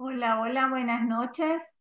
Hola, hola, buenas noches.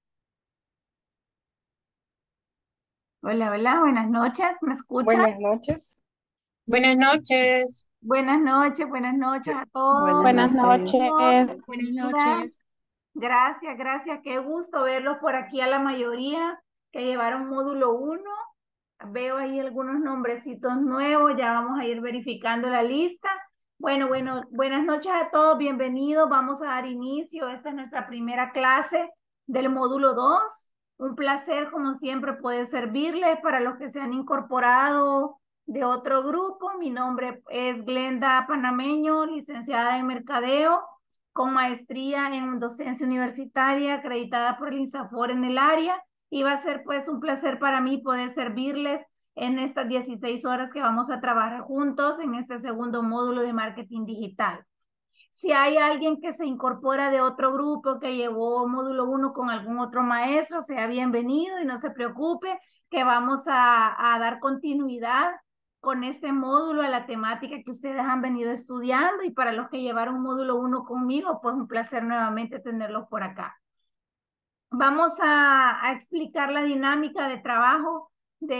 Hola, hola, buenas noches. ¿Me escuchan? Buenas noches. Buenas noches. Buenas noches a todos. Buenas Buenas noches. noches. Buenas Bienvenida. noches. Gracias, gracias. Qué gusto verlos por aquí a la mayoría que llevaron módulo uno. Veo ahí algunos nombrecitos nuevos. Ya vamos a ir verificando la lista. Bueno, buenas noches a todos. Bienvenidos. Vamos a dar inicio. Esta es nuestra primera clase del módulo 2. Un placer, como siempre, poder servirles para los que se han incorporado de otro grupo. Mi nombre es Glenda Panameño, licenciada en Mercadeo, con maestría en docencia universitaria, acreditada por el INSAFOR en el área. Y va a ser pues un placer para mí poder servirles en estas 16 horas que vamos a trabajar juntos en este segundo módulo de marketing digital. Si hay alguien que se incorpora de otro grupo que llevó módulo 1 con algún otro maestro, sea bienvenido y no se preocupe que vamos a dar continuidad con este módulo a la temática que ustedes han venido estudiando, y para los que llevaron módulo 1 conmigo, pues un placer nuevamente tenerlos por acá. Vamos a explicar la dinámica de trabajo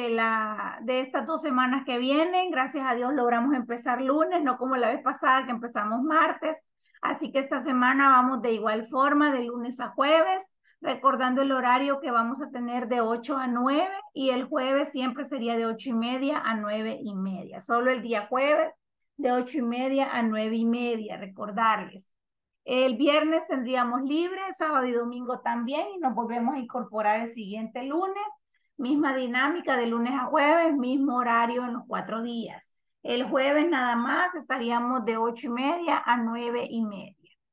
de estas 2 semanas que vienen. Gracias a Dios logramos empezar lunes, no como la vez pasada que empezamos martes. Así que esta semana vamos de igual forma, de lunes a jueves, recordando el horario que vamos a tener de 8 a 9, y el jueves siempre sería de 8:30 a 9:30. Solo el día jueves de 8:30 a 9:30, recordarles. El viernes tendríamos libre, sábado y domingo también, y nos volvemos a incorporar el siguiente lunes. Misma dinámica de lunes a jueves, mismo horario en los 4 días. El jueves nada más estaríamos de 8:30 a 9:30.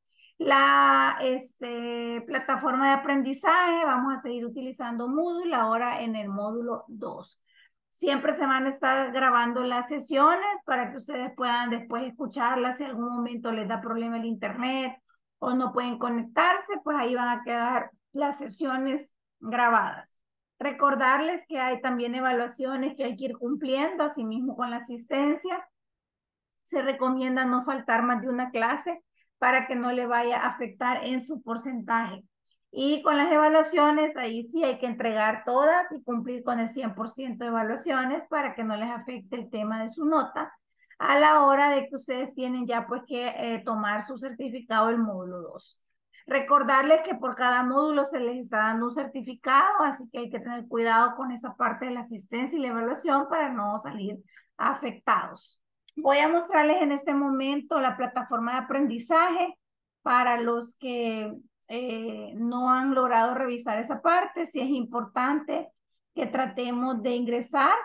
La plataforma de aprendizaje, vamos a seguir utilizando Moodle, ahora en el módulo 2. Siempre se van a estar grabando las sesiones para que ustedes puedan después escucharlas. Si en algún momento les da problema el internet o no pueden conectarse, pues ahí van a quedar las sesiones grabadas. Recordarles que hay también evaluaciones que hay que ir cumpliendo, asimismo con la asistencia. Se recomienda no faltar más de una clase para que no le vaya a afectar en su porcentaje. Y con las evaluaciones, ahí sí hay que entregar todas y cumplir con el 100% de evaluaciones para que no les afecte el tema de su nota a la hora de que ustedes tienen ya pues que tomar su certificado del módulo 2. Recordarles que por cada módulo se les está dando un certificado, así que hay que tener cuidado con esa parte de la asistencia y la evaluación para no salir afectados. Voy a mostrarles en este momento la plataforma de aprendizaje para los que no han logrado revisar esa parte. Si es importante que tratemos de ingresar.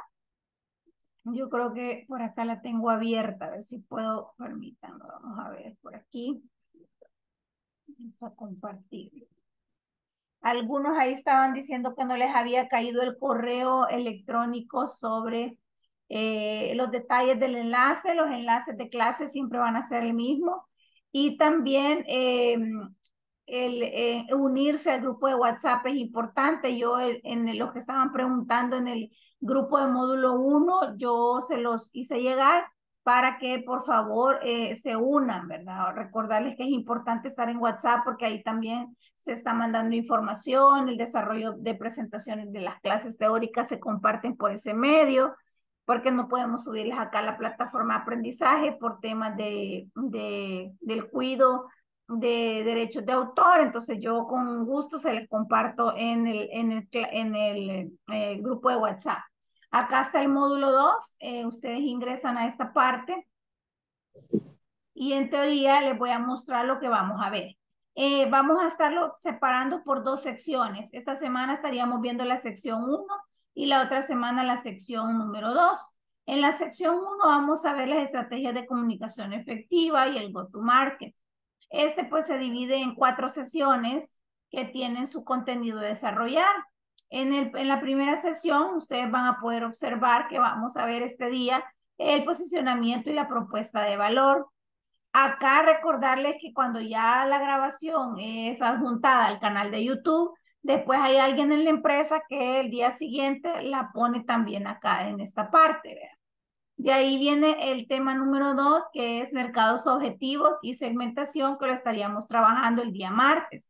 Yo creo que por acá la tengo abierta, a ver si puedo, permítanme, vamos a ver por aquí. Vamos a compartir. Algunos ahí estaban diciendo que no les había caído el correo electrónico sobre los detalles del enlace. Los enlaces de clase siempre van a ser el mismo. Y también unirse al grupo de WhatsApp es importante. Yo, en los que estaban preguntando en el grupo de módulo 1, yo se los hice llegar para que por favor se unan, ¿verdad? Recordarles que es importante estar en WhatsApp porque ahí también se está mandando información, el desarrollo de presentaciones de las clases teóricas se comparten por ese medio, porque no podemos subirlas acá a la plataforma de aprendizaje por temas del cuidado de derechos de autor. Entonces yo con gusto se les comparto en el grupo de WhatsApp. Acá está el módulo 2, ustedes ingresan a esta parte y en teoría les voy a mostrar lo que vamos a ver. Vamos a estarlo separando por 2 secciones. Esta semana estaríamos viendo la sección 1 y la otra semana la sección número 2. En la sección 1 vamos a ver las estrategias de comunicación efectiva y el go-to-market. Pues se divide en 4 sesiones que tienen su contenido a desarrollar. En la primera sesión ustedes van a poder observar que vamos a ver este día el posicionamiento y la propuesta de valor. Acá recordarles que cuando ya la grabación es adjuntada al canal de YouTube, después hay alguien en la empresa que el día siguiente la pone también acá en esta parte, ¿verdad? De ahí viene el tema número 2, que es mercados objetivos y segmentación, que lo estaríamos trabajando el día martes.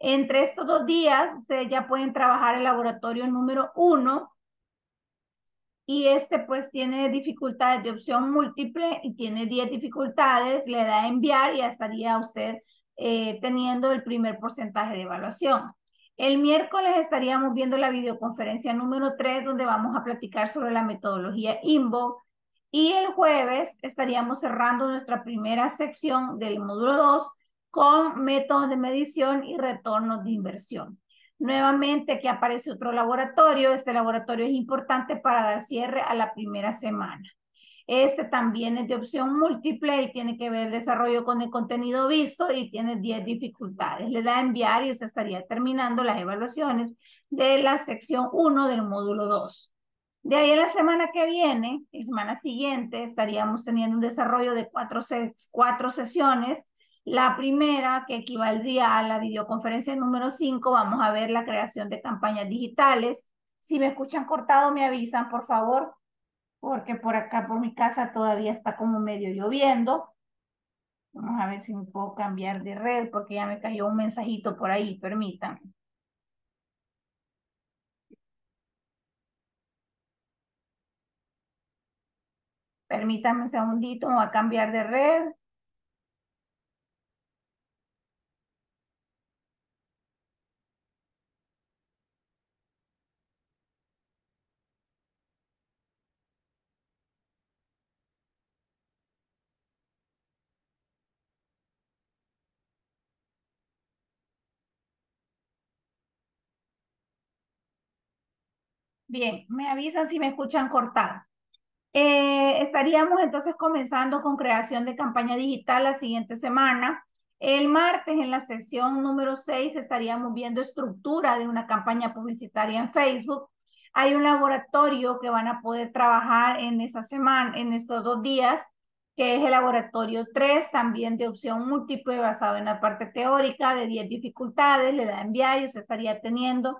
Entre estos 2 días, ustedes ya pueden trabajar el laboratorio número 1 y pues tiene dificultades de opción múltiple y tiene 10 dificultades, le da a enviar y ya estaría usted teniendo el primer porcentaje de evaluación. El miércoles estaríamos viendo la videoconferencia número 3 donde vamos a platicar sobre la metodología INVOC y el jueves estaríamos cerrando nuestra primera sección del módulo 2 con métodos de medición y retornos de inversión. Nuevamente aquí aparece otro laboratorio. Este laboratorio es importante para dar cierre a la primera semana. Este también es de opción múltiple y tiene que ver desarrollo con el contenido visto y tiene 10 dificultades. Le da a enviar y usted estaría terminando las evaluaciones de la sección 1 del módulo 2. De ahí en la semana que viene, la semana siguiente, estaríamos teniendo un desarrollo de 4 sesiones. La primera, que equivaldría a la videoconferencia número 5, vamos a ver la creación de campañas digitales. Si me escuchan cortado, me avisan, por favor, porque por acá, por mi casa, todavía está como medio lloviendo. Vamos a ver si me puedo cambiar de red, porque ya me cayó un mensajito por ahí, permítanme. Permítanme un segundito, me voy a cambiar de red. Bien, me avisan si me escuchan cortado. Estaríamos entonces comenzando con creación de campaña digital la siguiente semana. El martes en la sección número 6 estaríamos viendo estructura de una campaña publicitaria en Facebook. Hay un laboratorio que van a poder trabajar en esa semana, en estos 2 días, que es el laboratorio 3, también de opción múltiple basado en la parte teórica de 10 dificultades. Le da a enviar y se estaría teniendo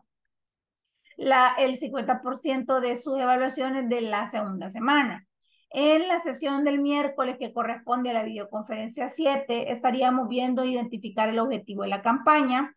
el 50% de sus evaluaciones de la segunda semana. En la sesión del miércoles que corresponde a la videoconferencia 7, estaríamos viendo identificar el objetivo de la campaña.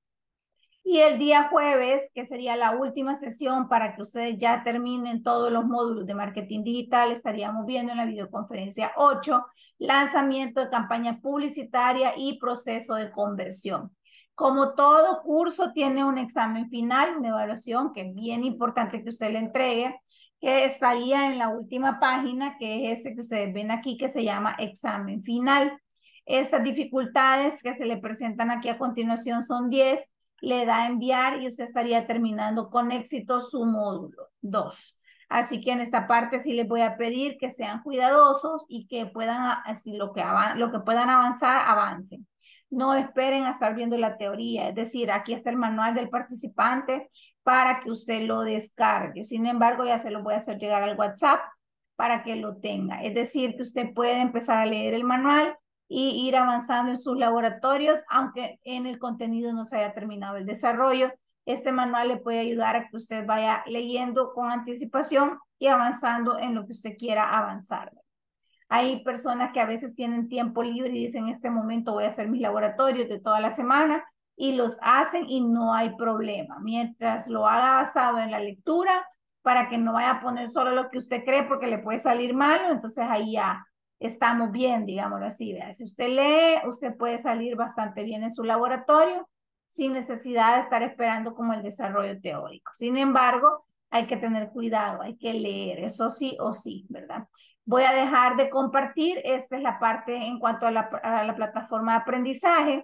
Y el día jueves, que sería la última sesión para que ustedes ya terminen todos los módulos de marketing digital, estaríamos viendo en la videoconferencia 8, lanzamiento de campaña publicitaria y proceso de conversión. Como todo curso tiene un examen final, una evaluación que es bien importante que usted le entregue, que estaría en la última página, que es este que ustedes ven aquí, que se llama examen final. Estas dificultades que se le presentan aquí a continuación son 10, le da a enviar y usted estaría terminando con éxito su módulo 2. Así que en esta parte sí les voy a pedir que sean cuidadosos y que puedan, así lo que puedan avanzar, avancen. No esperen a estar viendo la teoría, es decir, aquí está el manual del participante para que usted lo descargue. Sin embargo, ya se lo voy a hacer llegar al WhatsApp para que lo tenga. Es decir, que usted puede empezar a leer el manual y ir avanzando en sus laboratorios, aunque en el contenido no se haya terminado el desarrollo. Este manual le puede ayudar a que usted vaya leyendo con anticipación y avanzando en lo que usted quiera avanzar. Hay personas que a veces tienen tiempo libre y dicen, en este momento voy a hacer mis laboratorios de toda la semana y los hacen y no hay problema. Mientras lo haga basado en la lectura, para que no vaya a poner solo lo que usted cree porque le puede salir malo, entonces ahí ya estamos bien, digámoslo así. ¿Vea? Si usted lee, usted puede salir bastante bien en su laboratorio sin necesidad de estar esperando como el desarrollo teórico. Sin embargo, hay que tener cuidado, hay que leer, eso sí o sí, ¿verdad? Voy a dejar de compartir. Esta es la parte en cuanto a la plataforma de aprendizaje.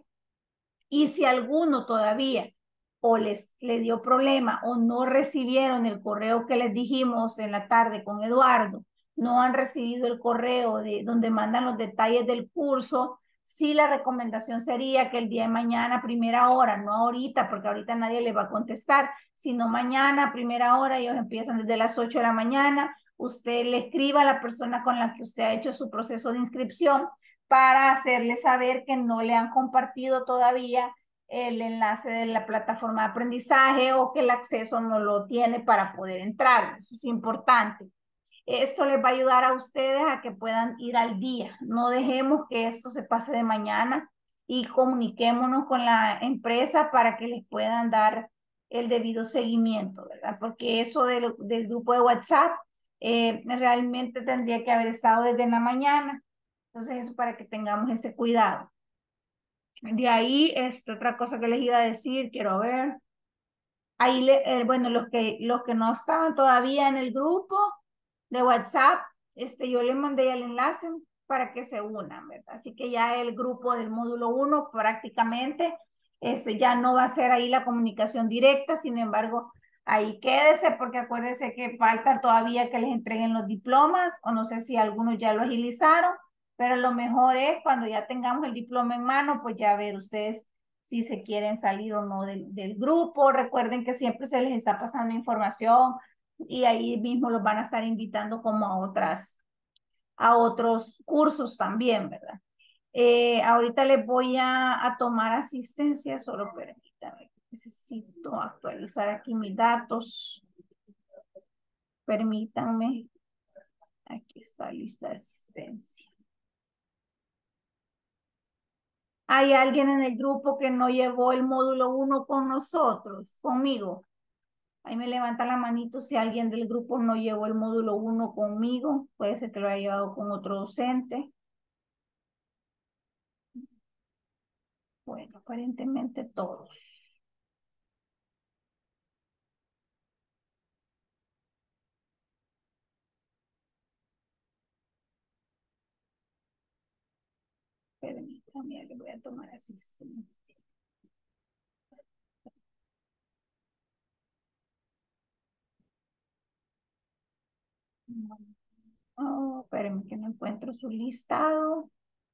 Y si alguno todavía o le dio problema o no recibieron el correo que les dijimos en la tarde con Eduardo, no han recibido el correo de donde mandan los detalles del curso, sí la recomendación sería que el día de mañana, primera hora, no ahorita, porque ahorita nadie le va a contestar, sino mañana, primera hora, ellos empiezan desde las 8 de la mañana, usted le escriba a la persona con la que usted ha hecho su proceso de inscripción para hacerle saber que no le han compartido todavía el enlace de la plataforma de aprendizaje o que el acceso no lo tiene para poder entrar. Eso es importante. Esto les va a ayudar a ustedes a que puedan ir al día. No dejemos que esto se pase de mañana. y comuniquémonos con la empresa para que les puedan dar el debido seguimiento, ¿verdad? Porque eso del grupo de WhatsApp realmente tendría que haber estado desde la mañana. Entonces, eso para que tengamos ese cuidado. De ahí, otra cosa que les iba a decir, quiero ver. Ahí, bueno, los que no estaban todavía en el grupo de WhatsApp, yo les mandé ya el enlace para que se unan, ¿verdad? Así que ya el grupo del módulo 1 prácticamente, ya no va a ser ahí la comunicación directa, sin embargo, ahí quédese porque acuérdese que falta todavía que les entreguen los diplomas, o no sé si algunos ya lo agilizaron, pero lo mejor es cuando ya tengamos el diploma en mano, pues ya ver ustedes si se quieren salir o no del grupo. Recuerden que siempre se les está pasando información y ahí mismo los van a estar invitando como a otros cursos también, ¿verdad? Ahorita les voy a tomar asistencia, solo permítanme, necesito actualizar aquí mis datos. Permítanme, aquí está lista de asistencia. ¿Hay alguien en el grupo que no llevó el módulo 1 con nosotros, conmigo? Ahí me levanta la manito si alguien del grupo no llevó el módulo 1 conmigo. Puede ser que lo haya llevado con otro docente. Bueno, aparentemente todos. Permítame, le voy a tomar asistencia. Oh, espérenme que no encuentro su listado.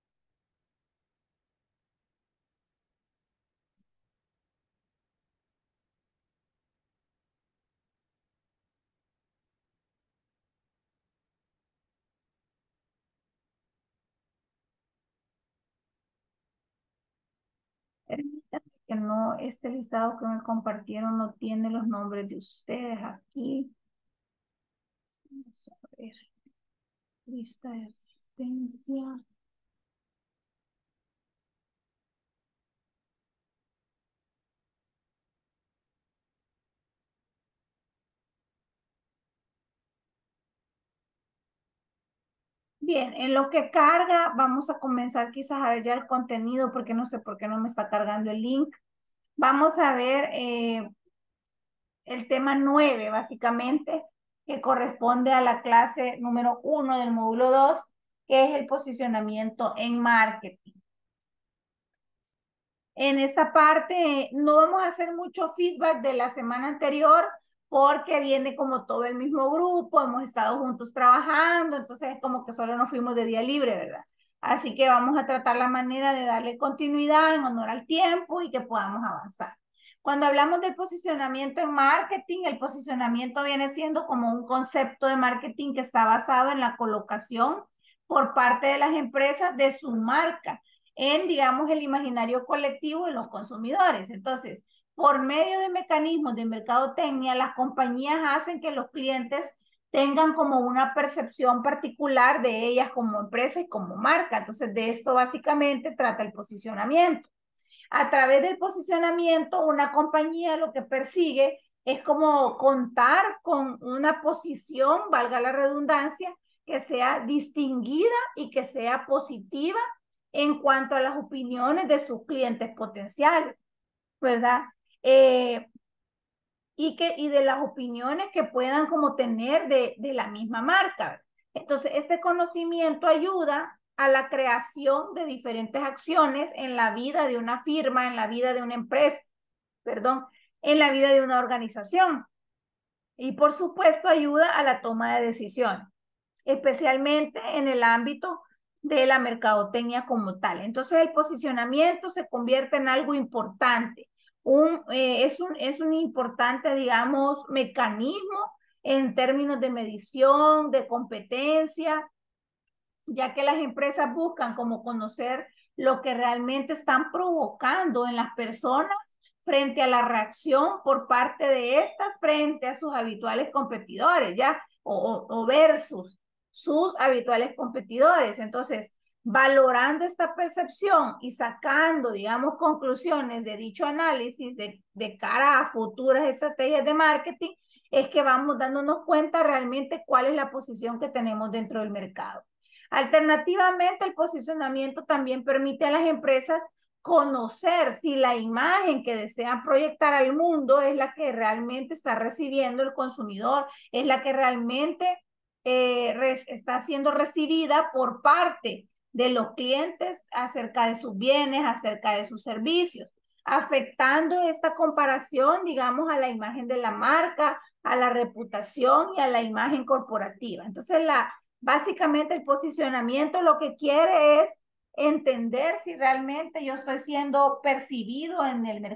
Permítame que no, este listado que me compartieron no tiene los nombres de ustedes aquí. Vamos a ver. Lista de asistencia. Bien, en lo que carga, vamos a comenzar quizás a ver ya el contenido, porque no sé por qué no me está cargando el link. Vamos a ver el tema 9, básicamente, que corresponde a la clase número 1 del módulo 2, que es el posicionamiento en marketing. En esta parte no vamos a hacer mucho feedback de la semana anterior porque viene como todo el mismo grupo, hemos estado juntos trabajando, entonces es como que solo nos fuimos de día libre, ¿verdad? Así que vamos a tratar la manera de darle continuidad en honor al tiempo y que podamos avanzar. Cuando hablamos del posicionamiento en marketing, el posicionamiento viene siendo como un concepto de marketing que está basado en la colocación por parte de las empresas de su marca en, digamos, el imaginario colectivo de los consumidores. Entonces, por medio de mecanismos de mercadotecnia, las compañías hacen que los clientes tengan como una percepción particular de ellas como empresa y como marca. Entonces, de esto básicamente trata el posicionamiento. A través del posicionamiento, una compañía lo que persigue es como contar con una posición, valga la redundancia, que sea distinguida y que sea positiva en cuanto a las opiniones de sus clientes potenciales, ¿verdad? Eh, y de las opiniones que puedan como tener de la misma marca. Entonces, este conocimiento ayuda a la creación de diferentes acciones en la vida de una firma, en la vida de una empresa, perdón, en la vida de una organización. Y por supuesto ayuda a la toma de decisiones, especialmente en el ámbito de la mercadotecnia como tal. Entonces el posicionamiento se convierte en algo importante. Es un importante, digamos, mecanismo en términos de medición, de competencia, ya que las empresas buscan como conocer lo que realmente están provocando en las personas frente a la reacción por parte de estas frente a sus habituales competidores, ¿ya? O versus sus habituales competidores. Entonces, Valorando esta percepción y sacando, digamos, conclusiones de dicho análisis de cara a futuras estrategias de marketing, es que vamos dándonos cuenta realmente cuál es la posición que tenemos dentro del mercado. Alternativamente, el posicionamiento también permite a las empresas conocer si la imagen que desean proyectar al mundo es la que realmente está recibiendo el consumidor, es la que realmente está siendo recibida por parte de los clientes acerca de sus bienes, acerca de sus servicios, afectando esta comparación, digamos, a la imagen de la marca, a la reputación y a la imagen corporativa. Entonces, básicamente el posicionamiento lo que quiere es entender si realmente yo estoy siendo percibido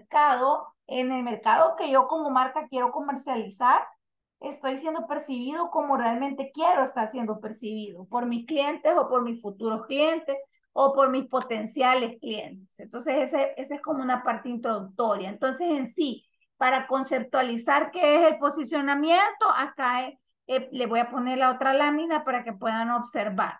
en el mercado que yo como marca quiero comercializar, estoy siendo percibido como realmente quiero estar siendo percibido por mis clientes o por mis futuros clientes o por mis potenciales clientes. Entonces, ese es como una parte introductoria. Entonces, en sí, para conceptualizar qué es el posicionamiento, acá le voy a poner la otra lámina para que puedan observar.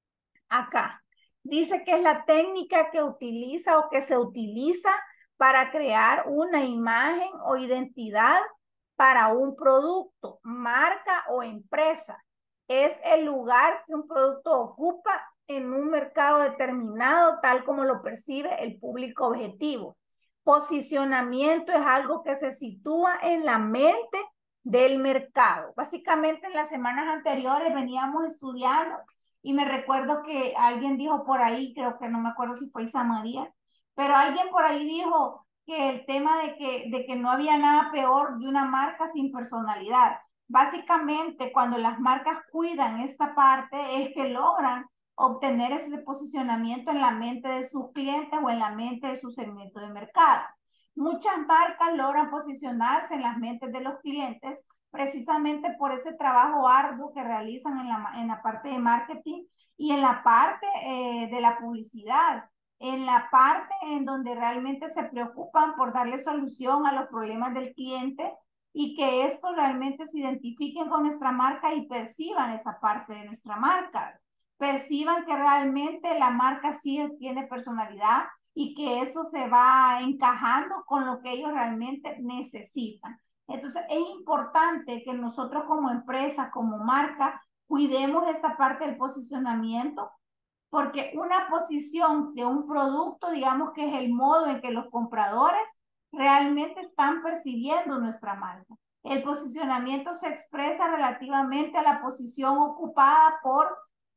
Acá dice que es la técnica que utiliza o que se utiliza para crear una imagen o identidad para un producto, marca o empresa. Es el lugar que un producto ocupa en un mercado determinado, tal como lo percibe el público objetivo. Posicionamiento es algo que se sitúa en la mente del mercado. Básicamente en las semanas anteriores veníamos estudiando y me recuerdo que alguien dijo por ahí, creo que no me acuerdo si fue Isa María, pero alguien por ahí dijo que el tema de que no había nada peor de una marca sin personalidad. Básicamente, cuando las marcas cuidan esta parte, es que logran obtener ese posicionamiento en la mente de sus clientes o en la mente de su segmento de mercado. Muchas marcas logran posicionarse en las mentes de los clientes precisamente por ese trabajo arduo que realizan en la parte de marketing y en la parte de la publicidad, en la parte en donde realmente se preocupan por darle solución a los problemas del cliente y que esto realmente se identifiquen con nuestra marca y perciban esa parte de nuestra marca, perciban que realmente la marca sí tiene personalidad y que eso se va encajando con lo que ellos realmente necesitan. Entonces es importante que nosotros como empresa, como marca, cuidemos esta parte del posicionamiento, porque una posición de un producto, digamos que es el modo en que los compradores realmente están percibiendo nuestra marca. El posicionamiento se expresa relativamente a la posición ocupada por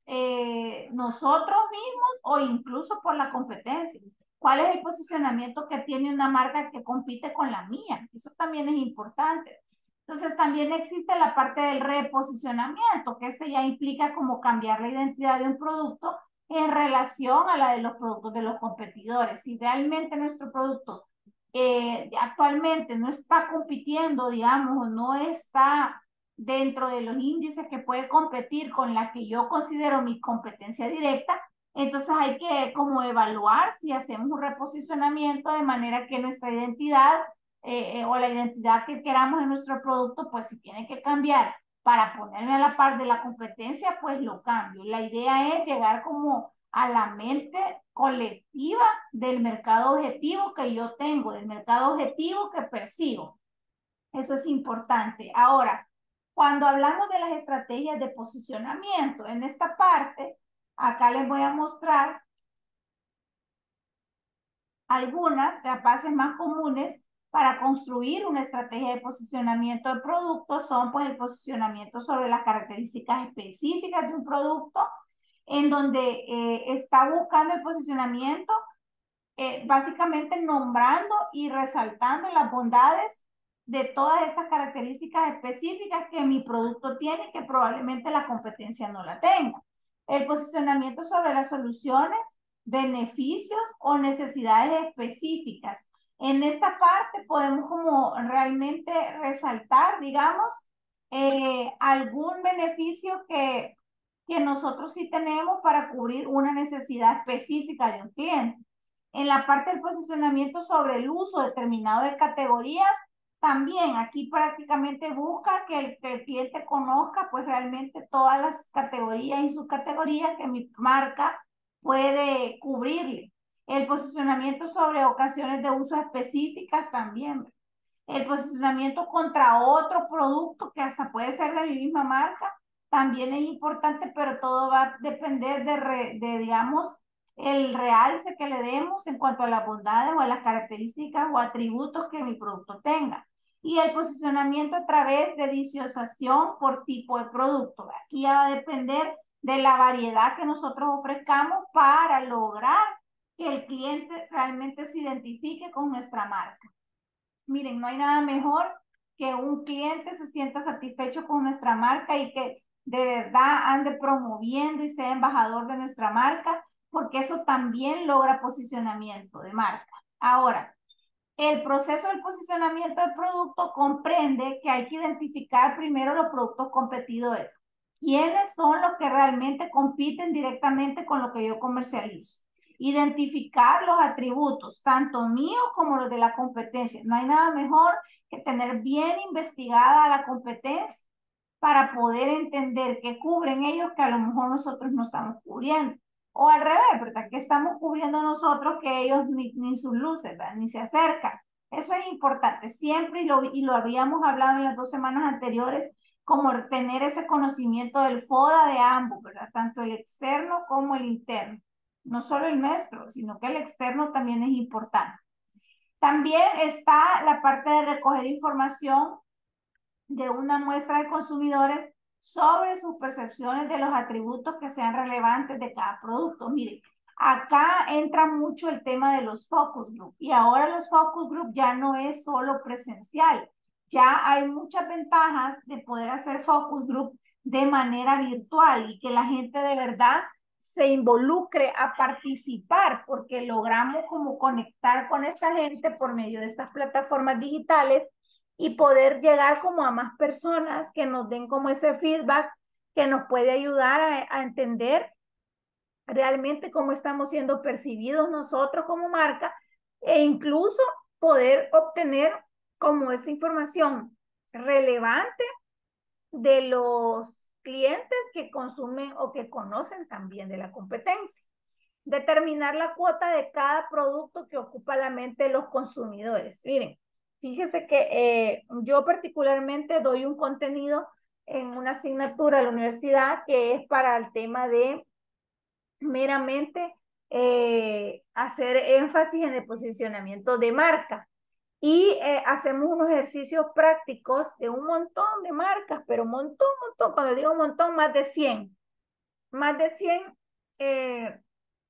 nosotros mismos o incluso por la competencia. ¿Cuál es el posicionamiento que tiene una marca que compite con la mía? Eso también es importante. Entonces también existe la parte del reposicionamiento, que este ya implica como cambiar la identidad de un producto en relación a la de los productos de los competidores. Si realmente nuestro producto actualmente no está compitiendo, digamos, o no está dentro de los índices que puede competir con la que yo considero mi competencia directa, entonces hay que como evaluar si hacemos un reposicionamiento de manera que nuestra identidad o la identidad que queramos en nuestro producto, pues si tiene que cambiar para ponerme a la par de la competencia, pues lo cambio. La idea es llegar como a la mente colectiva del mercado objetivo que yo tengo, del mercado objetivo que persigo. Eso es importante. Ahora, cuando hablamos de las estrategias de posicionamiento, en esta parte, acá les voy a mostrar algunas de las bases más comunes para construir una estrategia de posicionamiento de productos. Son pues el posicionamiento sobre las características específicas de un producto, en donde está buscando el posicionamiento básicamente nombrando y resaltando las bondades de todas estas características específicas que mi producto tiene, que probablemente la competencia no la tenga. El posicionamiento sobre las soluciones, beneficios o necesidades específicas. En esta parte podemos como realmente resaltar, digamos, algún beneficio que nosotros sí tenemos para cubrir una necesidad específica de un cliente. En la parte del posicionamiento sobre el uso determinado de categorías, también aquí prácticamente busca que el cliente conozca pues realmente todas las categorías y subcategorías que mi marca puede cubrirle. El posicionamiento sobre ocasiones de uso específicas también. El posicionamiento contra otro producto que hasta puede ser de mi misma marca también es importante, pero todo va a depender digamos, el realce que le demos en cuanto a las bondades o a las características o atributos que mi producto tenga. Y el posicionamiento a través de disociación por tipo de producto. Aquí ya va a depender de la variedad que nosotros ofrezcamos para lograr que el cliente realmente se identifique con nuestra marca. Miren, no hay nada mejor que un cliente se sienta satisfecho con nuestra marca y que de verdad ande promoviendo y sea embajador de nuestra marca, porque eso también logra posicionamiento de marca. Ahora, el proceso del posicionamiento del producto comprende que hay que identificar primero los productos competidores. ¿Quiénes son los que realmente compiten directamente con lo que yo comercializo? Identificar los atributos, tanto míos como los de la competencia. No hay nada mejor que tener bien investigada la competencia para poder entender qué cubren ellos que a lo mejor nosotros no estamos cubriendo. O al revés, ¿verdad? Que estamos cubriendo nosotros que ellos ni sus luces, ¿verdad? Ni se acercan. Eso es importante siempre y lo habíamos hablado en las 2 semanas anteriores, como tener ese conocimiento del FODA de ambos, ¿verdad? Tanto el externo como el interno. No solo el nuestro, sino que el externo también es importante. También está la parte de recoger información de una muestra de consumidores sobre sus percepciones de los atributos que sean relevantes de cada producto. Miren, acá entra mucho el tema de los focus group y ahora los focus group ya no es solo presencial, ya hay muchas ventajas de poder hacer focus group de manera virtual y que la gente de verdad se involucre a participar porque logramos como conectar con esta gente por medio de estas plataformas digitales y poder llegar como a más personas que nos den como ese feedback que nos puede ayudar a entender realmente cómo estamos siendo percibidos nosotros como marca e incluso poder obtener como esa información relevante de los clientes que consumen o que conocen también de la competencia. Determinar la cuota de cada producto que ocupa la mente de los consumidores. Miren, fíjese que yo particularmente doy un contenido en una asignatura de la universidad que es para el tema de meramente hacer énfasis en el posicionamiento de marca. Y hacemos unos ejercicios prácticos de un montón de marcas, pero un montón, cuando digo un montón, más de 100 eh,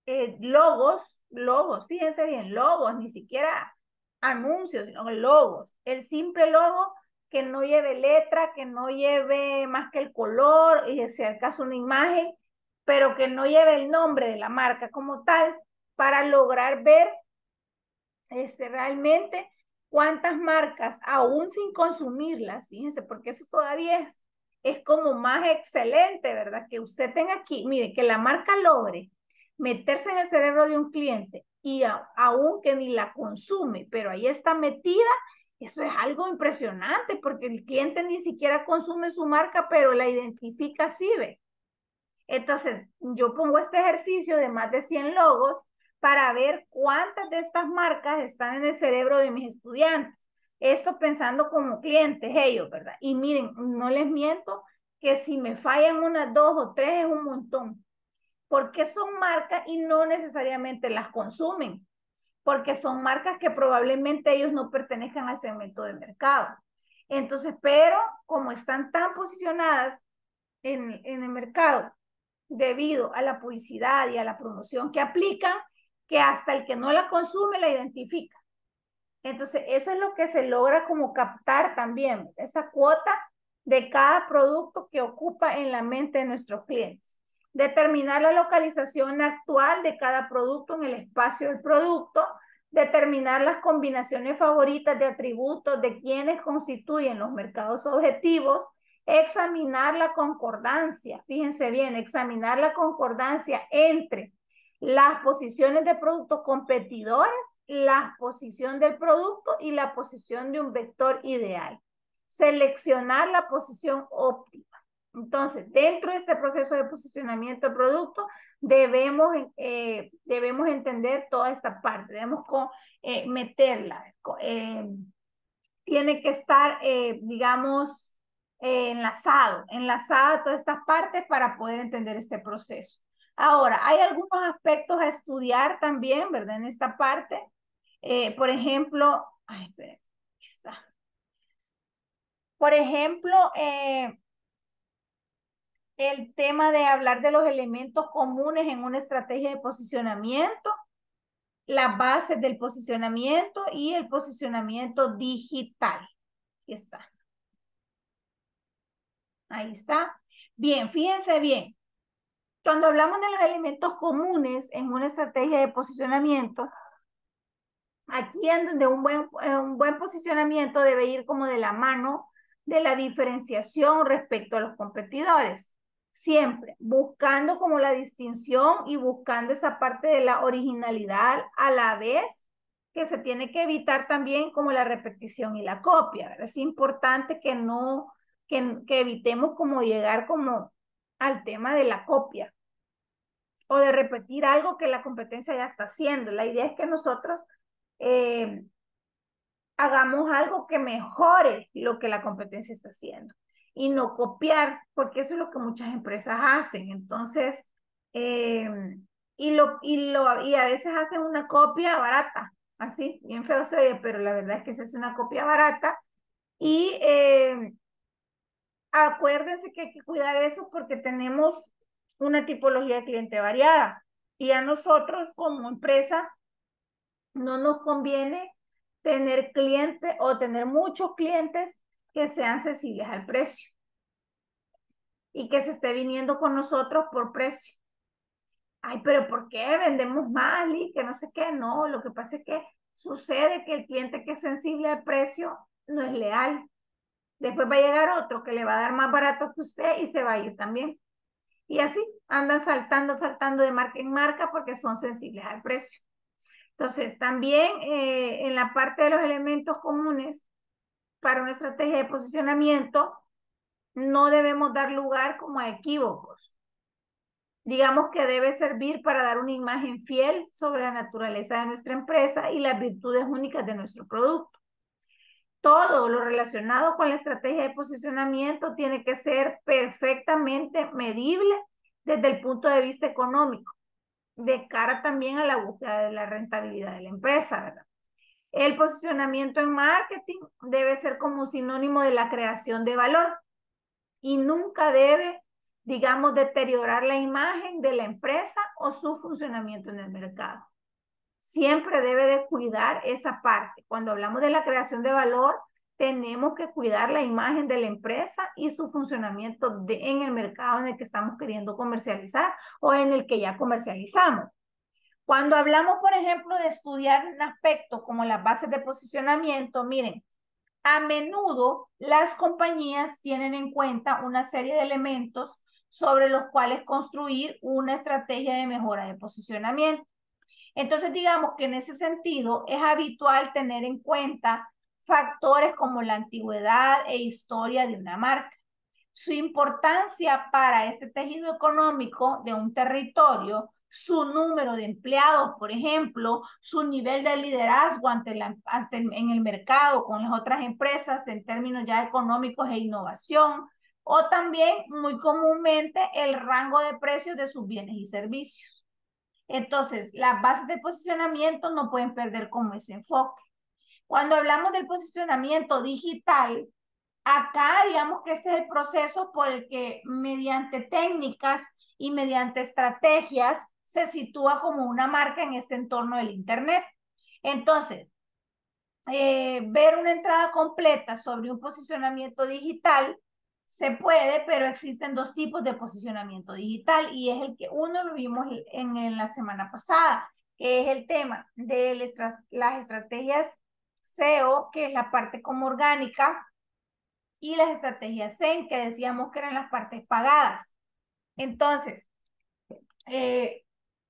logos, fíjense bien, logos, ni siquiera anuncios, sino logos. El simple logo que no lleve letra, que no lleve más que el color, y si al caso una imagen, pero que no lleve el nombre de la marca como tal, para lograr ver realmente cuántas marcas, aún sin consumirlas, fíjense, porque eso todavía es como más excelente, ¿verdad? Que usted tenga aquí, mire, que la marca logre meterse en el cerebro de un cliente y aún que ni la consume, pero ahí está metida, eso es algo impresionante porque el cliente ni siquiera consume su marca, pero la identifica así, ¿ve? Entonces, yo pongo este ejercicio de más de 100 logos para ver cuántas de estas marcas están en el cerebro de mis estudiantes. Esto pensando como clientes ellos, ¿verdad? Y miren, no les miento que si me fallan unas 2 o 3 es un montón, porque son marcas y no necesariamente las consumen, porque son marcas que probablemente ellos no pertenezcan al segmento de mercado. Entonces, pero como están tan posicionadas en el mercado, debido a la publicidad y a la promoción que aplican, que hasta el que no la consume la identifica. Entonces, eso es lo que se logra como captar también, esa cuota de cada producto que ocupa en la mente de nuestros clientes. Determinar la localización actual de cada producto en el espacio del producto, determinar las combinaciones favoritas de atributos de quienes constituyen los mercados objetivos, examinar la concordancia, fíjense bien, examinar la concordancia entre las posiciones de productos competidores, la posición del producto y la posición de un vector ideal. Seleccionar la posición óptima. Entonces, dentro de este proceso de posicionamiento de producto, debemos, debemos entender toda esta parte, debemos meterla. Tiene que estar, digamos, enlazado todas estas partes para poder entender este proceso. Ahora, hay algunos aspectos a estudiar también, ¿verdad? En esta parte. Por ejemplo, ay, espera, aquí está. Por ejemplo, el tema de hablar de los elementos comunes en una estrategia de posicionamiento, las bases del posicionamiento y el posicionamiento digital. Aquí está. Ahí está. Bien, fíjense bien. Cuando hablamos de los elementos comunes en una estrategia de posicionamiento, aquí en donde un buen posicionamiento debe ir como de la mano de la diferenciación respecto a los competidores. Siempre buscando como la distinción y buscando esa parte de la originalidad a la vez que se tiene que evitar también como la repetición y la copia, ¿verdad? Es importante que no, que evitemos como llegar como al tema de la copia o de repetir algo que la competencia ya está haciendo. La idea es que nosotros eh, hagamos algo que mejore lo que la competencia está haciendo y no copiar, porque eso es lo que muchas empresas hacen. Entonces, eh, y a veces hacen una copia barata, así, bien feo se oye, pero la verdad es que se hace una copia barata y acuérdense que hay que cuidar eso porque tenemos una tipología de cliente variada y a nosotros como empresa no nos conviene tener clientes o tener muchos clientes que sean sensibles al precio y que se esté viniendo con nosotros por precio. Ay, pero ¿por qué vendemos mal y que no sé qué? No, lo que pasa es que sucede que el cliente que es sensible al precio no es leal. Después va a llegar otro que le va a dar más barato que usted y se va a ir también. Y así andan saltando de marca en marca porque son sensibles al precio. Entonces, también en la parte de los elementos comunes para una estrategia de posicionamiento, no debemos dar lugar como a equívocos. Digamos que debe servir para dar una imagen fiel sobre la naturaleza de nuestra empresa y las virtudes únicas de nuestro producto. Todo lo relacionado con la estrategia de posicionamiento tiene que ser perfectamente medible desde el punto de vista económico, de cara también a la búsqueda de la rentabilidad de la empresa, ¿verdad? El posicionamiento en marketing debe ser como un sinónimo de la creación de valor y nunca debe, digamos, deteriorar la imagen de la empresa o su funcionamiento en el mercado. Siempre debe de cuidar esa parte. Cuando hablamos de la creación de valor, tenemos que cuidar la imagen de la empresa y su funcionamiento en el mercado en el que estamos queriendo comercializar o en el que ya comercializamos. Cuando hablamos, por ejemplo, de estudiar un aspecto como las bases de posicionamiento, miren, a menudo las compañías tienen en cuenta una serie de elementos sobre los cuales construir una estrategia de mejora de posicionamiento. Entonces, digamos que en ese sentido es habitual tener en cuenta factores como la antigüedad e historia de una marca. Su importancia para este tejido económico de un territorio, su número de empleados, por ejemplo, su nivel de liderazgo en el mercado con las otras empresas en términos ya económicos e innovación, o también muy comúnmente el rango de precios de sus bienes y servicios. Entonces, las bases de posicionamiento no pueden perder como ese enfoque. Cuando hablamos del posicionamiento digital, acá digamos que este es el proceso por el que mediante técnicas y mediante estrategias se sitúa como una marca en este entorno del Internet. Entonces, ver una entrada completa sobre un posicionamiento digital se puede, pero existen dos tipos de posicionamiento digital y es el que uno lo vimos en la semana pasada, que es el tema de las estrategias SEO, que es la parte como orgánica, y las estrategias SEM, que decíamos que eran las partes pagadas. Entonces, eh,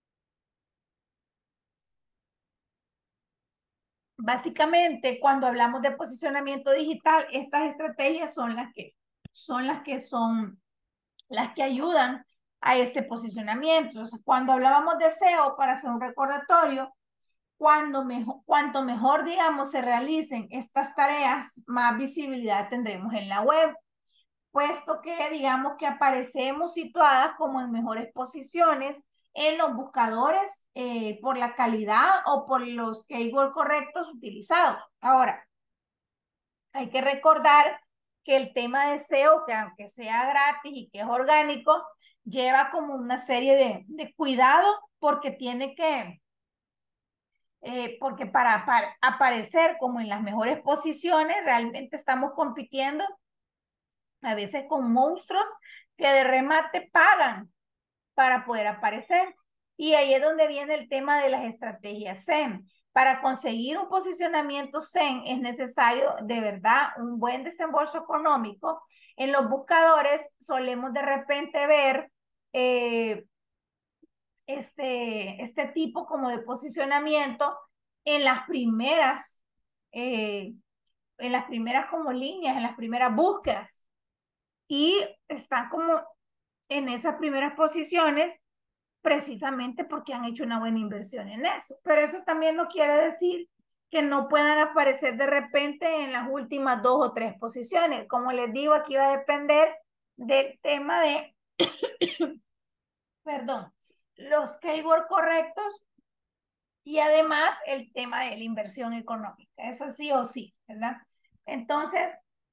básicamente, cuando hablamos de posicionamiento digital, estas estrategias son las que son las que ayudan a este posicionamiento. Entonces, cuando hablábamos de SEO, para este posicionamiento, entonces, cuando hablábamos de SEO, para hacer un recordatorio, cuanto mejor, digamos, se realicen estas tareas, más visibilidad tendremos en la web, puesto que, digamos, que aparecemos situadas como en mejores posiciones en los buscadores por la calidad o por los keywords correctos utilizados. Ahora, hay que recordar que el tema de SEO, que aunque sea gratis y que es orgánico, lleva como una serie de cuidados porque tiene que, porque para aparecer como en las mejores posiciones, realmente estamos compitiendo a veces con monstruos que de remate pagan para poder aparecer. Y ahí es donde viene el tema de las estrategias Zen. Para conseguir un posicionamiento Zen es necesario de verdad un buen desembolso económico. En los buscadores solemos de repente ver este tipo como de posicionamiento en las primeras, eh, en las primeras como líneas, en las primeras búsquedas. Y están como en esas primeras posiciones precisamente porque han hecho una buena inversión en eso. Pero eso también no quiere decir que no puedan aparecer de repente en las últimas 2 o 3 posiciones. Como les digo, aquí va a depender del tema de, perdón, los keywords correctos y además el tema de la inversión económica. Eso sí o sí, ¿verdad? Entonces,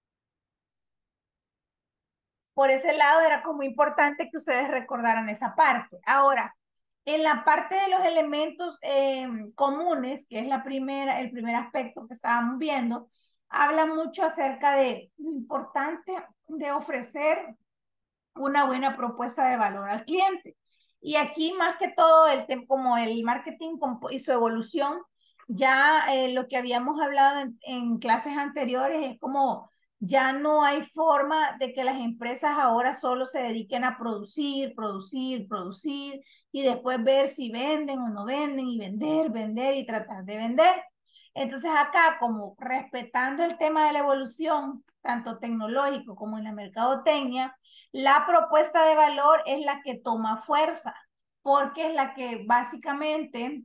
por ese lado era como importante que ustedes recordaran esa parte. Ahora, en la parte de los elementos comunes, que es el primer aspecto que estábamos viendo, habla mucho acerca de lo importante de ofrecer una buena propuesta de valor al cliente. Y aquí más que todo, como el marketing y su evolución, ya lo que habíamos hablado en clases anteriores es como ya no hay forma de que las empresas ahora solo se dediquen a producir, producir, producir y después ver si venden o no venden y vender, vender y tratar de vender. Entonces acá, como respetando el tema de la evolución, tanto tecnológico como en la mercadotecnia, la propuesta de valor es la que toma fuerza, porque es la que básicamente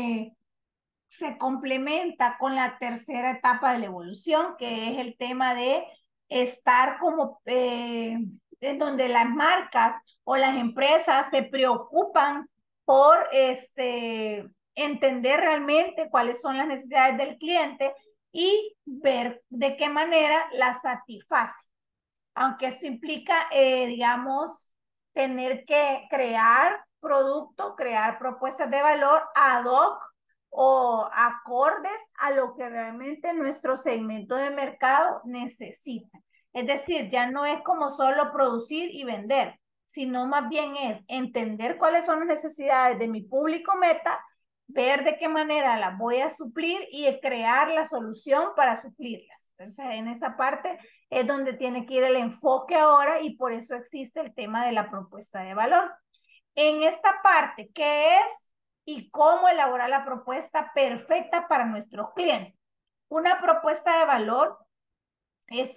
se complementa con la tercera etapa de la evolución, que es el tema de estar como en donde las marcas o las empresas se preocupan por entender realmente cuáles son las necesidades del cliente y ver de qué manera las satisface, aunque esto implica, digamos, tener que crear producto, crear propuestas de valor ad hoc o acordes a lo que realmente nuestro segmento de mercado necesita. Es decir, ya no es como solo producir y vender, sino más bien es entender cuáles son las necesidades de mi público meta, ver de qué manera las voy a suplir y crear la solución para suplirlas. Entonces, en esa parte es donde tiene que ir el enfoque ahora y por eso existe el tema de la propuesta de valor. En esta parte, ¿qué es y cómo elaborar la propuesta perfecta para nuestros clientes? Una propuesta de valor es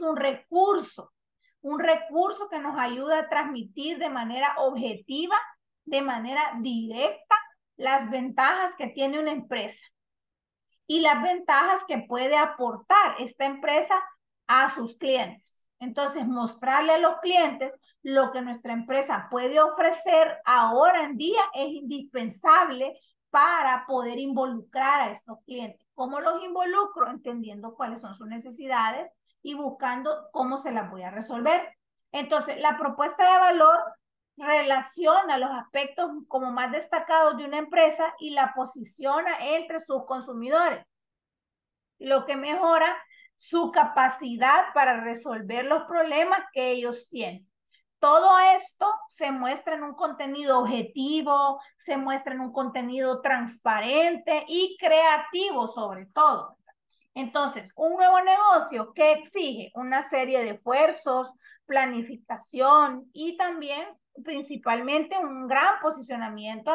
un recurso que nos ayuda a transmitir de manera objetiva, de manera directa, las ventajas que tiene una empresa y las ventajas que puede aportar esta empresa a sus clientes. Entonces, mostrarle a los clientes lo que nuestra empresa puede ofrecer ahora en día es indispensable para poder involucrar a estos clientes. ¿Cómo los involucro? Entendiendo cuáles son sus necesidades y buscando cómo se las voy a resolver. Entonces, la propuesta de valor relaciona los aspectos como más destacados de una empresa y la posiciona entre sus consumidores, lo que mejora su capacidad para resolver los problemas que ellos tienen. Todo esto se muestra en un contenido objetivo, se muestra en un contenido transparente y creativo sobre todo. Entonces, un nuevo negocio que exige una serie de esfuerzos, planificación y también principalmente un gran posicionamiento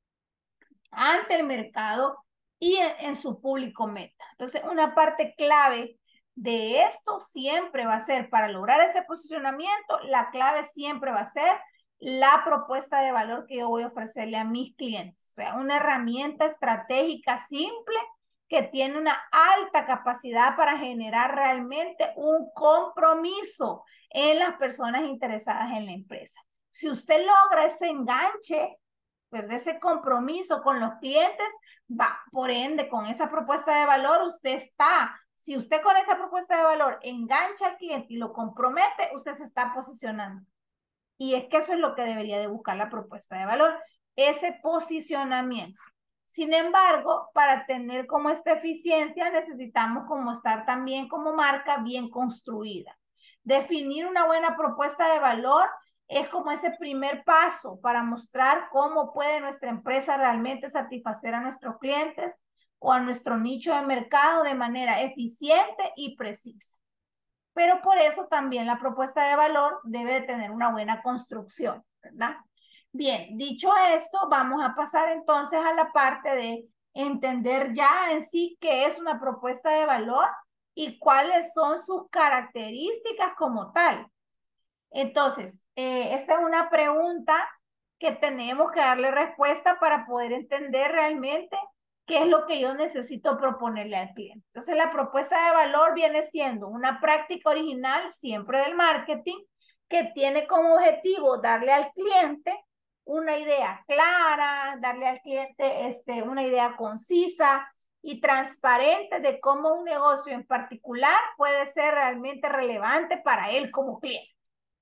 ante el mercado y en su público meta. Entonces, una parte clave de esto siempre va a ser, para lograr ese posicionamiento, la clave siempre va a ser la propuesta de valor que yo voy a ofrecerle a mis clientes. O sea, una herramienta estratégica simple que tiene una alta capacidad para generar realmente un compromiso en las personas interesadas en la empresa. Si usted logra ese enganche, ¿verdad? Ese compromiso con los clientes, va, por ende, con esa propuesta de valor, usted está, si usted con esa propuesta de valor engancha al cliente y lo compromete, usted se está posicionando. Y es que eso es lo que debería de buscar la propuesta de valor, ese posicionamiento. Sin embargo, para tener como esta eficiencia, necesitamos como estar también como marca bien construida. Definir una buena propuesta de valor es como ese primer paso para mostrar cómo puede nuestra empresa realmente satisfacer a nuestros clientes o a nuestro nicho de mercado de manera eficiente y precisa. Pero por eso también la propuesta de valor debe de tener una buena construcción, ¿verdad? Bien, dicho esto, vamos a pasar entonces a la parte de entender ya en sí qué es una propuesta de valor y cuáles son sus características como tal. Entonces, esta es una pregunta que tenemos que darle respuesta para poder entender realmente qué es lo que yo necesito proponerle al cliente. Entonces, la propuesta de valor viene siendo una práctica original siempre del marketing que tiene como objetivo darle al cliente una idea clara, darle al cliente una idea concisa y transparente de cómo un negocio en particular puede ser realmente relevante para él como cliente.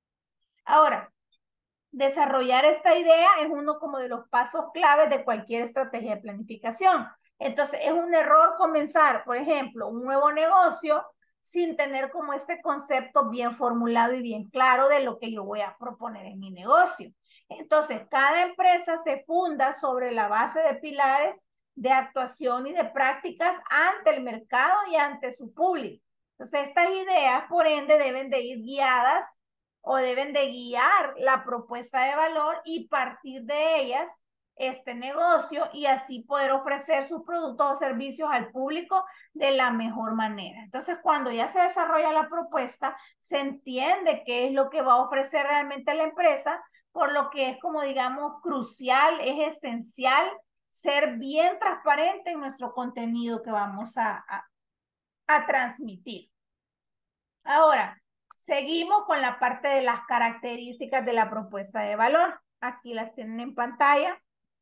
Ahora, desarrollar esta idea es uno como de los pasos claves de cualquier estrategia de planificación. Entonces, es un error comenzar, por ejemplo, un nuevo negocio sin tener como este concepto bien formulado y bien claro de lo que yo voy a proponer en mi negocio. Entonces, cada empresa se funda sobre la base de pilares de actuación y de prácticas ante el mercado y ante su público. Entonces, estas ideas, por ende, deben de ir guiadas o deben de guiar la propuesta de valor y partir de ellas este negocio y así poder ofrecer sus productos o servicios al público de la mejor manera. Entonces, cuando ya se desarrolla la propuesta, se entiende qué es lo que va a ofrecer realmente la empresa, por lo que es como digamos crucial, es esencial ser bien transparente en nuestro contenido que vamos a transmitir. Ahora, seguimos con la parte de las características de la propuesta de valor. Aquí las tienen en pantalla.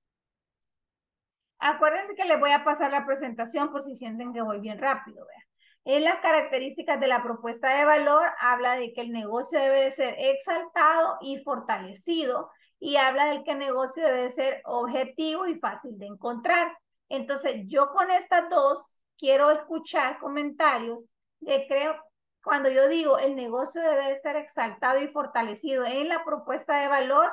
Acuérdense que les voy a pasar la presentación por si sienten que voy bien rápido. Vean. En las características de la propuesta de valor habla de que el negocio debe de ser exaltado y fortalecido y habla del que el negocio debe de ser objetivo y fácil de encontrar. Entonces, yo con estas dos quiero escuchar comentarios de cuando yo digo el negocio debe de ser exaltado y fortalecido en la propuesta de valor,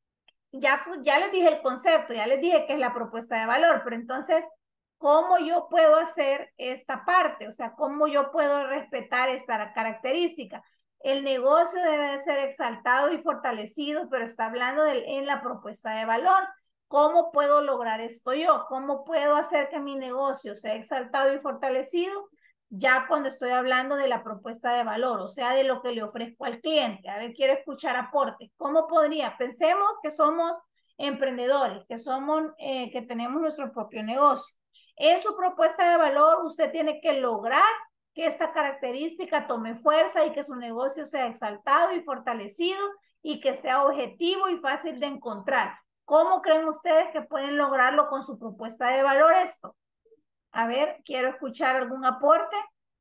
ya les dije el concepto, ya les dije que es la propuesta de valor, pero entonces, ¿cómo yo puedo hacer esta parte? O sea, ¿cómo yo puedo respetar esta característica? El negocio debe de ser exaltado y fortalecido, pero está hablando en la propuesta de valor. ¿Cómo puedo lograr esto yo? ¿Cómo puedo hacer que mi negocio sea exaltado y fortalecido? Ya cuando estoy hablando de la propuesta de valor, o sea, de lo que le ofrezco al cliente. A ver, quiero escuchar aportes. ¿Cómo podría? Pensemos que somos emprendedores, que tenemos nuestro propio negocio. En su propuesta de valor, usted tiene que lograr que esta característica tome fuerza y que su negocio sea exaltado y fortalecido y que sea objetivo y fácil de encontrar. ¿Cómo creen ustedes que pueden lograrlo con su propuesta de valor esto? A ver, quiero escuchar algún aporte.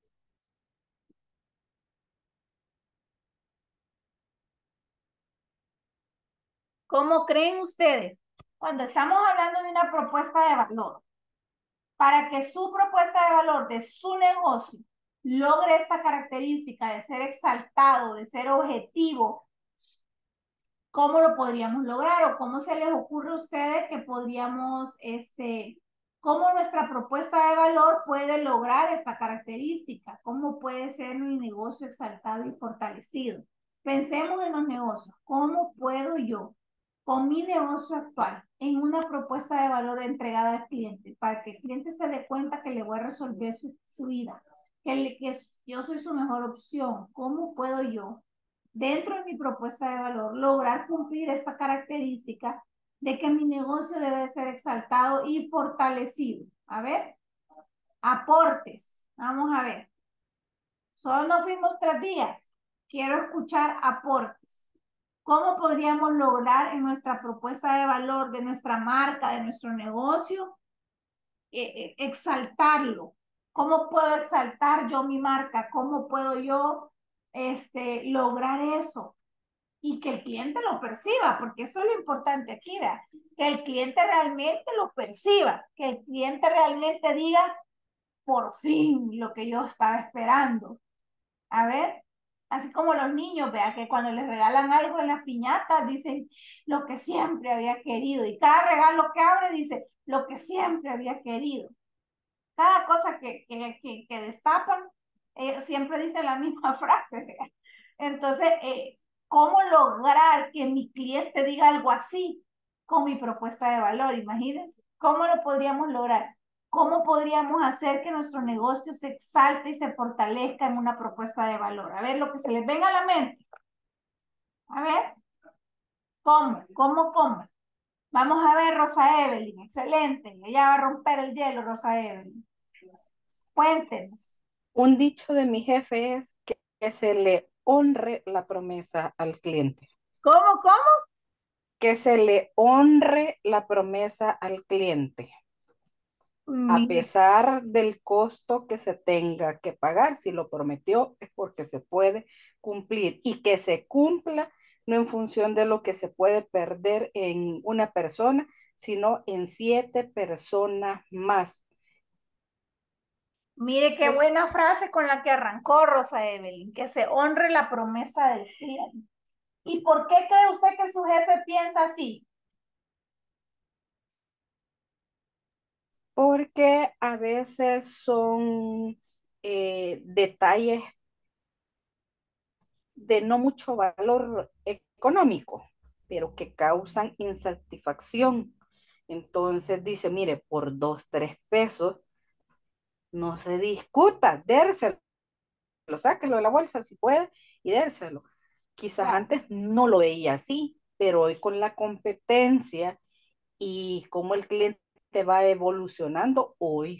¿Cómo creen ustedes? Cuando estamos hablando de una propuesta de valor, para que su propuesta de valor de su negocio logre esta característica de ser exaltado, de ser objetivo, ¿cómo lo podríamos lograr? ¿O cómo se les ocurre a ustedes que podríamos, cómo nuestra propuesta de valor puede lograr esta característica? ¿Cómo puede ser mi negocio exaltado y fortalecido? Pensemos en los negocios. ¿Cómo puedo yo, con mi negocio actual, en una propuesta de valor entregada al cliente, para que el cliente se dé cuenta que le voy a resolver su vida, que yo soy su mejor opción? ¿Cómo puedo yo dentro de mi propuesta de valor, lograr cumplir esta característica de que mi negocio debe ser exaltado y fortalecido. A ver, aportes. Vamos a ver. Solo nos fuimos 3 días. Quiero escuchar aportes. ¿Cómo podríamos lograr en nuestra propuesta de valor, de nuestra marca, de nuestro negocio, exaltarlo? ¿Cómo puedo exaltar yo mi marca? ¿Cómo puedo yo lograr eso? Y que el cliente lo perciba, porque eso es lo importante aquí, ¿verdad? Que el cliente realmente lo perciba, que el cliente realmente diga, por fin, lo que yo estaba esperando. A ver, así como los niños, vea que cuando les regalan algo en las piñatas dicen lo que siempre había querido, y cada regalo que abre dice lo que siempre había querido. Cada cosa que destapan, siempre dicen la misma frase, vea. Entonces, ¿cómo lograr que mi cliente diga algo así con mi propuesta de valor? Imagínense, ¿cómo lo podríamos lograr? ¿Cómo podríamos hacer que nuestro negocio se exalte y se fortalezca en una propuesta de valor? A ver, lo que se les venga a la mente. A ver, ¿cómo? Vamos a ver, Rosa Evelyn, excelente. Ella va a romper el hielo, Rosa Evelyn. Cuéntenos. Un dicho de mi jefe es que se le honre la promesa al cliente, ¿Cómo? que se le honre la promesa al cliente, a Mire, pesar del costo que se tenga que pagar. Si lo prometió es porque se puede cumplir y que se cumpla no en función de lo que se puede perder en una persona, sino en 7 personas más. mire qué Es buena frase con la que arrancó Rosa Evelyn, que se honre la promesa del cliente. ¿Y por qué cree usted que su jefe piensa así? porque a veces son detalles de no mucho valor económico, pero que causan insatisfacción. Entonces dice, mire, por 2, 3 pesos, no se discuta, dérselo, sáquelo de la bolsa si puede y dérselo. Quizás Claro. antes no lo veía así, pero hoy con la competencia y cómo el cliente va evolucionando, hoy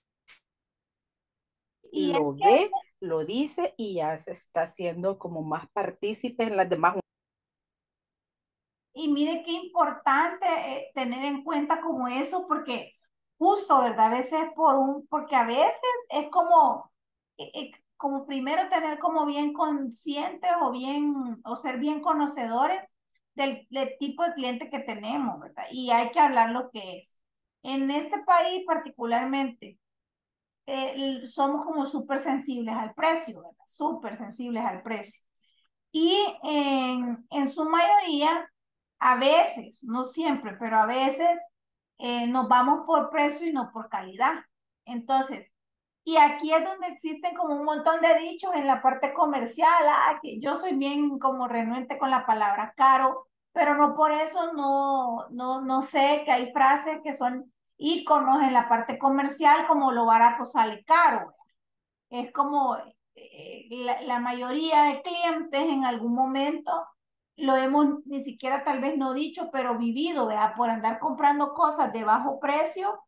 Y es lo que ve, lo dice y ya se está haciendo como más partícipe en las demás. Y mire qué importante tener en cuenta como eso, porque justo, ¿verdad? A veces porque a veces es como primero tener como bien conscientes o ser bien conocedores del tipo de cliente que tenemos, ¿verdad? Y hay que hablar lo que es. En este país particularmente, somos como súper sensibles al precio, ¿verdad? Súper sensibles al precio. Y en su mayoría, a veces, no siempre, pero a veces nos vamos por precio y no por calidad. Entonces, y aquí es donde existen como un montón de dichos en la parte comercial, que yo soy bien como renuente con la palabra caro, pero no por eso no sé que hay frases que son íconos en la parte comercial como lo barato sale caro. Es como la mayoría de clientes en algún momento lo hemos ni siquiera tal vez no dicho, pero vivido, ¿verdad? Por andar comprando cosas de bajo precio,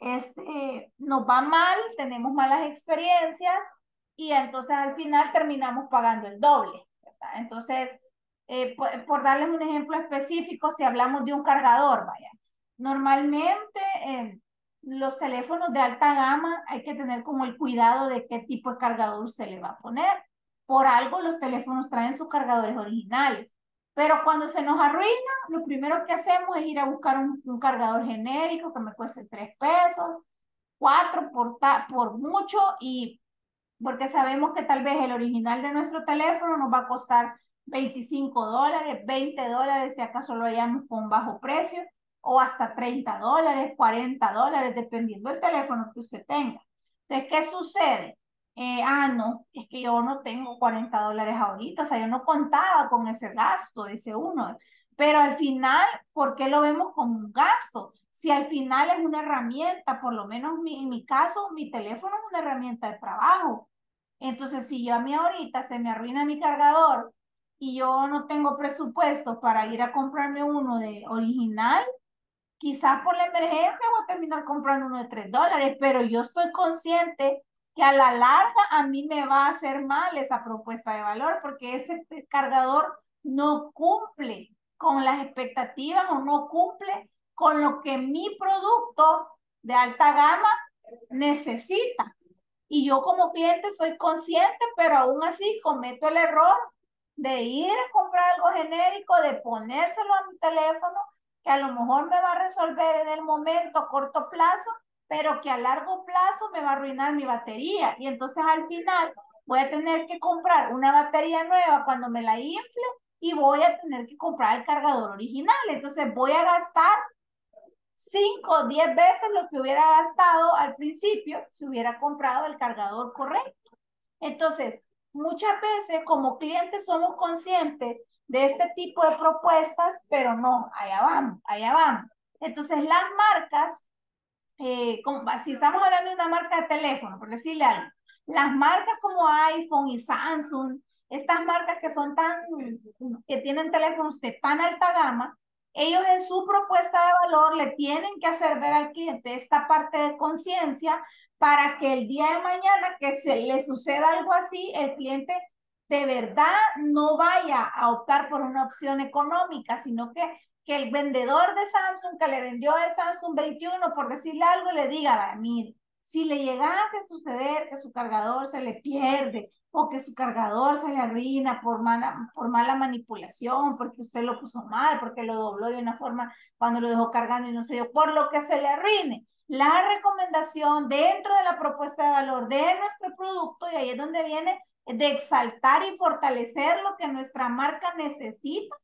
nos va mal, tenemos malas experiencias y entonces al final terminamos pagando el doble, ¿verdad? Entonces, por darles un ejemplo específico, si hablamos de un cargador, vaya, normalmente los teléfonos de alta gama hay que tener como el cuidado de qué tipo de cargador usted le va a poner. Por algo los teléfonos traen sus cargadores originales. Pero cuando se nos arruina, lo primero que hacemos es ir a buscar un cargador genérico que me cueste 3 pesos, 4 por mucho, y porque sabemos que tal vez el original de nuestro teléfono nos va a costar $25, $20, si acaso lo hayamos con bajo precio, o hasta $30, $40, dependiendo del teléfono que usted tenga. Entonces, ¿qué sucede? No, es que yo no tengo $40 ahorita, o sea, yo no contaba con ese gasto, dice uno. Pero al final, ¿por qué lo vemos como un gasto? Si al final es una herramienta, por lo menos en mi caso, mi teléfono es una herramienta de trabajo. Entonces, si yo a mí ahorita se me arruina mi cargador y yo no tengo presupuesto para ir a comprarme uno de original, quizás por la emergencia voy a terminar comprando uno de $3, pero yo estoy consciente que a la larga a mí me va a hacer mal esa propuesta de valor porque ese cargador no cumple con las expectativas o no cumple con lo que mi producto de alta gama necesita. Y yo como cliente soy consciente, pero aún así cometo el error de ir a comprar algo genérico, de ponérselo a mi teléfono, que a lo mejor me va a resolver en el momento a corto plazo, pero que a largo plazo me va a arruinar mi batería. Y entonces al final voy a tener que comprar una batería nueva cuando me la infle y voy a tener que comprar el cargador original. Entonces voy a gastar 5 o 10 veces lo que hubiera gastado al principio si hubiera comprado el cargador correcto. Entonces, muchas veces como clientes somos conscientes de este tipo de propuestas, pero no, allá vamos, allá vamos. Entonces, las marcas, si estamos hablando de una marca de teléfono, por decirle algo, las marcas como iPhone y Samsung, estas marcas que son que tienen teléfonos de tan alta gama, ellos en su propuesta de valor le tienen que hacer ver al cliente esta parte de conciencia para que el día de mañana que se le suceda algo así, el cliente de verdad no vaya a optar por una opción económica, sino que el vendedor de Samsung que le vendió el Samsung 21, por decirle algo, le diga, mire, si le llegase a suceder que su cargador se le pierde o que su cargador se le arruina por mala manipulación, porque usted lo puso mal, porque lo dobló de una forma cuando lo dejó cargando y no se dio, por lo que se le arruine. La recomendación dentro de la propuesta de valor de nuestro producto, y ahí es donde viene de exaltar y fortalecer lo que nuestra marca necesita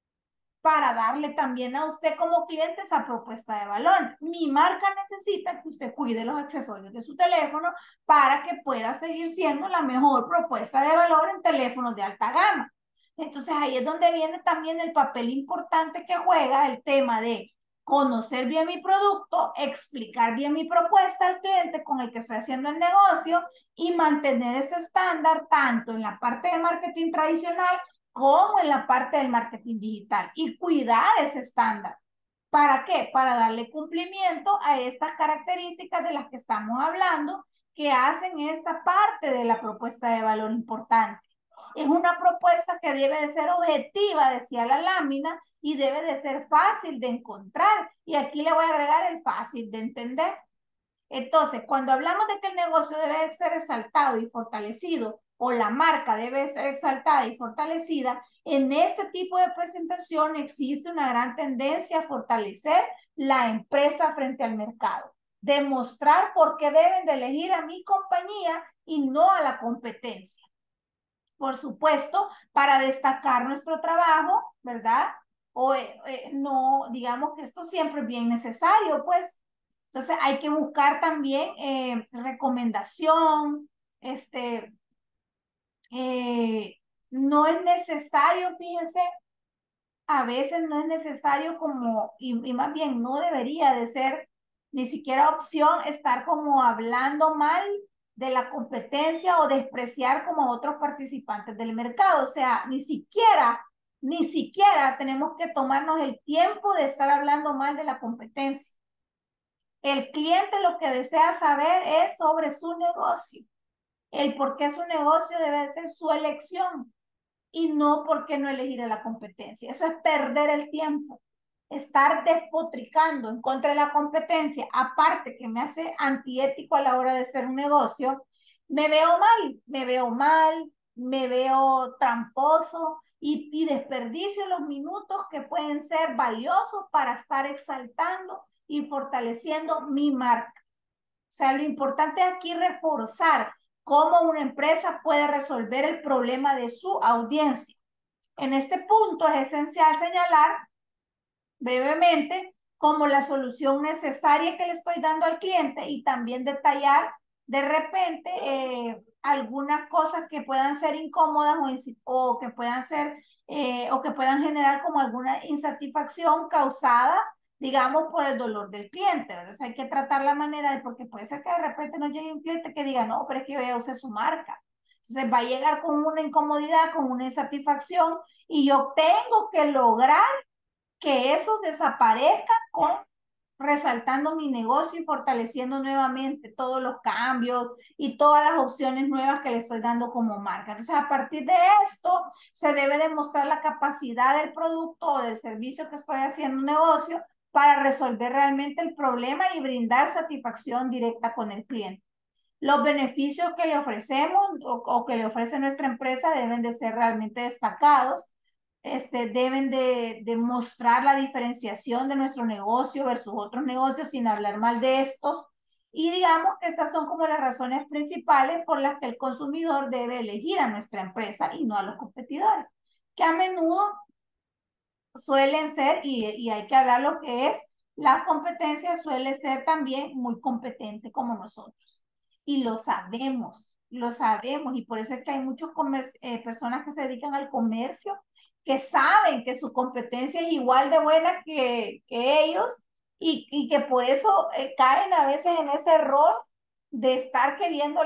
para darle también a usted como cliente esa propuesta de valor. Mi marca necesita que usted cuide los accesorios de su teléfono para que pueda seguir siendo la mejor propuesta de valor en teléfonos de alta gama. Entonces ahí es donde viene también el papel importante que juega el tema de conocer bien mi producto, explicar bien mi propuesta al cliente con el que estoy haciendo el negocio y mantener ese estándar tanto en la parte de marketing tradicional como en la parte del marketing digital y cuidar ese estándar. ¿Para qué? Para darle cumplimiento a estas características de las que estamos hablando que hacen esta parte de la propuesta de valor importante. Es una propuesta que debe de ser objetiva, decía la lámina, y debe de ser fácil de encontrar. Y aquí le voy a agregar el fácil de entender. Entonces, cuando hablamos de que el negocio debe ser exaltado y fortalecido, o la marca debe ser exaltada y fortalecida, en este tipo de presentación existe una gran tendencia a fortalecer la empresa frente al mercado. Demostrar por qué deben de elegir a mi compañía y no a la competencia. Por supuesto, para destacar nuestro trabajo, ¿verdad? O no, digamos que esto siempre es bien necesario, pues. Entonces hay que buscar también recomendación, no es necesario, fíjense, a veces no es necesario como, y más bien no debería de ser ni siquiera opción estar como hablando mal de la competencia o despreciar como a otros participantes del mercado. O sea, ni siquiera tenemos que tomarnos el tiempo de estar hablando mal de la competencia. El cliente lo que desea saber es sobre su negocio. El por qué su negocio debe ser su elección y no por qué no elegir a la competencia. Eso es perder el tiempo. Estar despotricando en contra de la competencia, aparte que me hace antiético a la hora de hacer un negocio, me veo tramposo y desperdicio los minutos que pueden ser valiosos para estar exaltando y fortaleciendo mi marca. O sea, lo importante aquí es reforzar cómo una empresa puede resolver el problema de su audiencia. En este punto es esencial señalar brevemente como la solución necesaria que le estoy dando al cliente y también detallar de repente algunas cosas que puedan ser incómodas o que puedan ser o que puedan generar como alguna insatisfacción causada, digamos, por el dolor del cliente, ¿verdad? O sea, hay que tratar la manera de, porque puede ser que de repente nos llegue un cliente que diga, no, pero es que yo ya usé su marca. Entonces va a llegar con una incomodidad, con una insatisfacción, y yo tengo que lograr que eso desaparezca con resaltando mi negocio y fortaleciendo nuevamente todos los cambios y todas las opciones nuevas que le estoy dando como marca. Entonces, a partir de esto, se debe demostrar la capacidad del producto o del servicio que estoy haciendo un negocio para resolver realmente el problema y brindar satisfacción directa con el cliente. Los beneficios que le ofrecemos o que le ofrece nuestra empresa deben de ser realmente destacados, deben de mostrar la diferenciación de nuestro negocio versus otros negocios sin hablar mal de estos. Y digamos que estas son como las razones principales por las que el consumidor debe elegir a nuestra empresa y no a los competidores, que a menudo suelen ser, y hay que hablar lo que es, la competencia suele ser también muy competente como nosotros. Y lo sabemos, y por eso es que hay muchas personas que se dedican al comercio que saben que su competencia es igual de buena que ellos y que por eso caen a veces en ese error de estar queriendo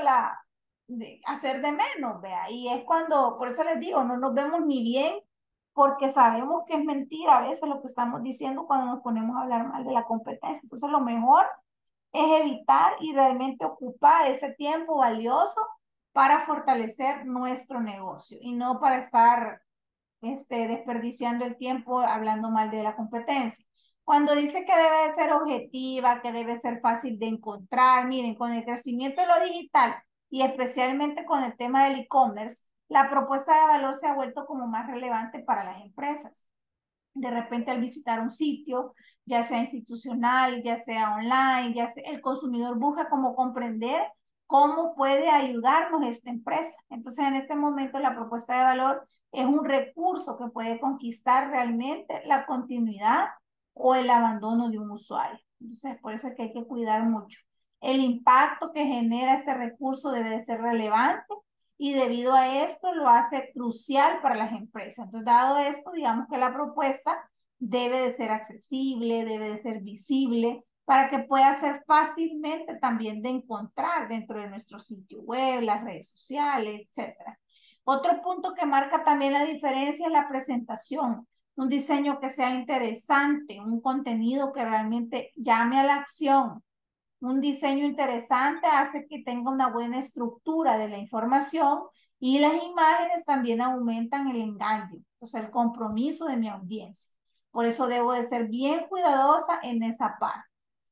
hacer de menos, vea. Y es cuando, por eso les digo, no nos vemos ni bien porque sabemos que es mentira a veces lo que estamos diciendo cuando nos ponemos a hablar mal de la competencia. Entonces, lo mejor es evitar y realmente ocupar ese tiempo valioso para fortalecer nuestro negocio y no para estar desperdiciando el tiempo hablando mal de la competencia. Cuando dice que debe ser objetiva, que debe ser fácil de encontrar, miren, con el crecimiento de lo digital y especialmente con el tema del e-commerce, la propuesta de valor se ha vuelto como más relevante para las empresas. De repente al visitar un sitio, ya sea institucional, ya sea online, ya sea, el consumidor busca como comprender cómo puede ayudarnos esta empresa. Entonces, en este momento la propuesta de valor es un recurso que puede conquistar realmente la continuidad o el abandono de un usuario. Entonces, por eso es que hay que cuidar mucho. El impacto que genera este recurso debe de ser relevante y debido a esto lo hace crucial para las empresas. Entonces, dado esto, digamos que la propuesta debe de ser accesible, debe de ser visible, para que pueda ser fácilmente también de encontrar dentro de nuestro sitio web, las redes sociales, etcétera. Otro punto que marca también la diferencia es la presentación. Un diseño que sea interesante, un contenido que realmente llame a la acción. Un diseño interesante hace que tenga una buena estructura de la información y las imágenes también aumentan el engaño, entonces el compromiso de mi audiencia. Por eso debo de ser bien cuidadosa en esa parte.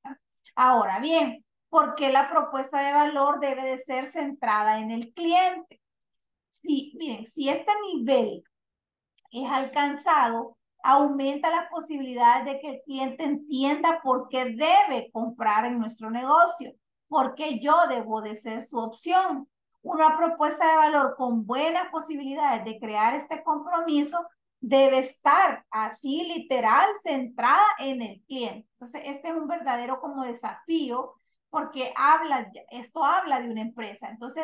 Ahora bien, ¿por qué la propuesta de valor debe de ser centrada en el cliente? Si, miren, si este nivel es alcanzado, aumenta las posibilidades de que el cliente entienda por qué debe comprar en nuestro negocio, por qué yo debo de ser su opción. Una propuesta de valor con buenas posibilidades de crear este compromiso debe estar así literal centrada en el cliente. Entonces, este es un verdadero como desafío porque esto habla de una empresa. Entonces,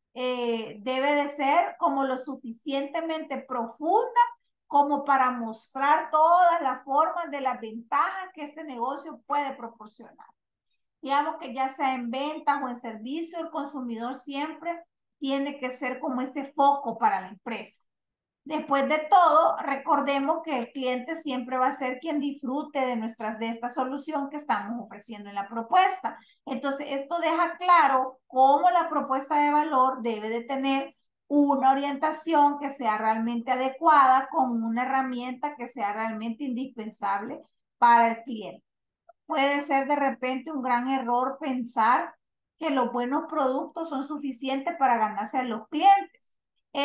debe de ser como lo suficientemente profunda como para mostrar todas las formas de las ventajas que este negocio puede proporcionar. Digamos que ya sea en ventas o en servicio, el consumidor siempre tiene que ser como ese foco para la empresa. Después de todo, recordemos que el cliente siempre va a ser quien disfrute de esta solución que estamos ofreciendo en la propuesta. Entonces, esto deja claro cómo la propuesta de valor debe de tener una orientación que sea realmente adecuada con una herramienta que sea realmente indispensable para el cliente. Puede ser de repente un gran error pensar que los buenos productos son suficientes para ganarse a los clientes.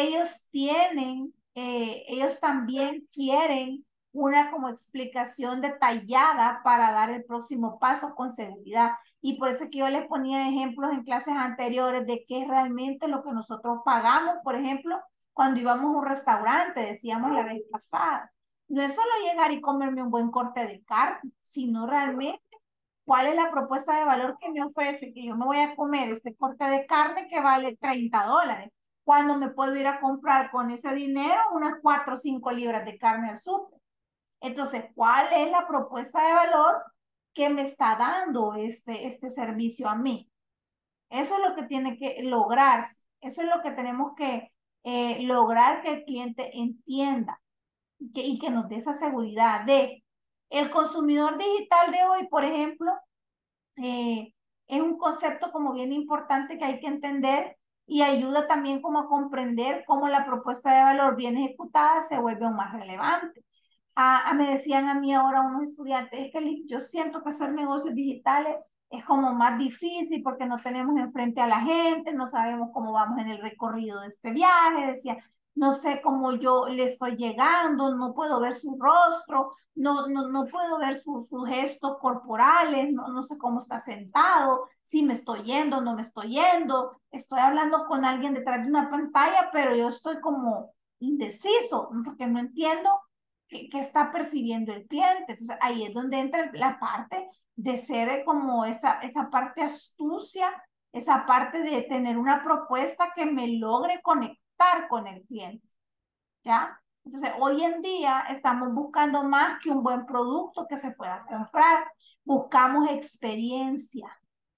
Ellos también quieren una como explicación detallada para dar el próximo paso con seguridad. Y por eso es que yo les ponía ejemplos en clases anteriores de qué es realmente lo que nosotros pagamos, por ejemplo, cuando íbamos a un restaurante, decíamos la vez pasada. No es solo llegar y comerme un buen corte de carne, sino realmente cuál es la propuesta de valor que me ofrece, que yo me voy a comer este corte de carne que vale $30, cuando me puedo ir a comprar con ese dinero unas 4 o 5 libras de carne al súper. Entonces, ¿cuál es la propuesta de valor que me está dando este servicio a mí? Eso es lo que tiene que lograr Eso es lo que tenemos que lograr que el cliente entienda y que nos dé esa seguridad de el consumidor digital de hoy, por ejemplo, eh, es un concepto como bien importante que hay que entender y ayuda también como a comprender cómo la propuesta de valor bien ejecutada se vuelve aún más relevante. Me decían a mí ahora unos estudiantes, es que yo siento que hacer negocios digitales es como más difícil porque no tenemos enfrente a la gente, no sabemos cómo vamos en el recorrido de este viaje, decía, no sé cómo yo le estoy llegando, no puedo ver su rostro, no puedo ver sus gestos corporales, no sé cómo está sentado, si me estoy yendo, no me estoy yendo, estoy hablando con alguien detrás de una pantalla, pero yo estoy como indeciso porque no entiendo qué está percibiendo el cliente. Entonces ahí es donde entra la parte de ser como esa parte astucia, esa parte de tener una propuesta que me logre conectar con el cliente, ¿ya? Entonces, hoy en día estamos buscando más que un buen producto que se pueda comprar, buscamos experiencia.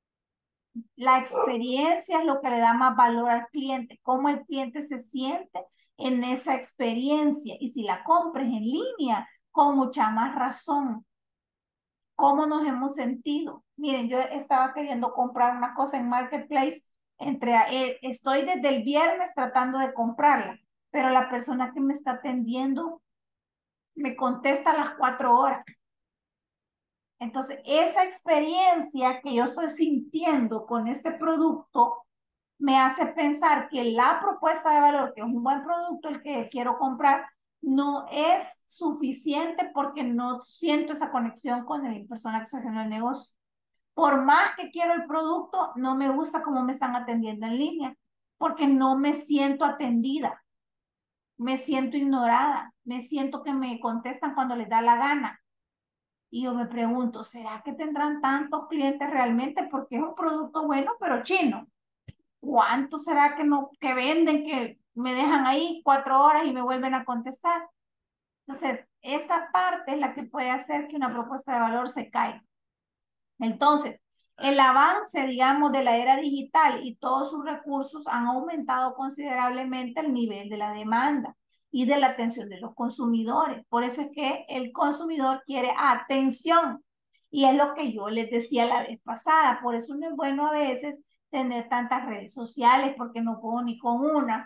La experiencia es lo que le da más valor al cliente, cómo el cliente se siente en esa experiencia. Y si la compras en línea, con mucha más razón, cómo nos hemos sentido. Miren, yo estaba queriendo comprar una cosa en Marketplace, estoy desde el viernes tratando de comprarla, pero la persona que me está atendiendo me contesta a las 4 horas. Entonces, esa experiencia que yo estoy sintiendo con este producto me hace pensar que la propuesta de valor, que es un buen producto el que quiero comprar, no es suficiente porque no siento esa conexión con la persona que está haciendo el negocio. Por más que quiero el producto, no me gusta cómo me están atendiendo en línea, porque no me siento atendida, me siento ignorada, me siento que me contestan cuando les da la gana. Y yo me pregunto, ¿será que tendrán tantos clientes realmente? Porque es un producto bueno, pero chino. ¿Cuánto será que no, que venden, que me dejan ahí 4 horas y me vuelven a contestar? Entonces, esa parte es la que puede hacer que una propuesta de valor se caiga. Entonces, el avance, digamos, de la era digital y todos sus recursos han aumentado considerablemente el nivel de la demanda y de la atención de los consumidores. Por eso es que el consumidor quiere atención. Y es lo que yo les decía la vez pasada. Por eso no es bueno a veces tener tantas redes sociales, porque no puedo ni con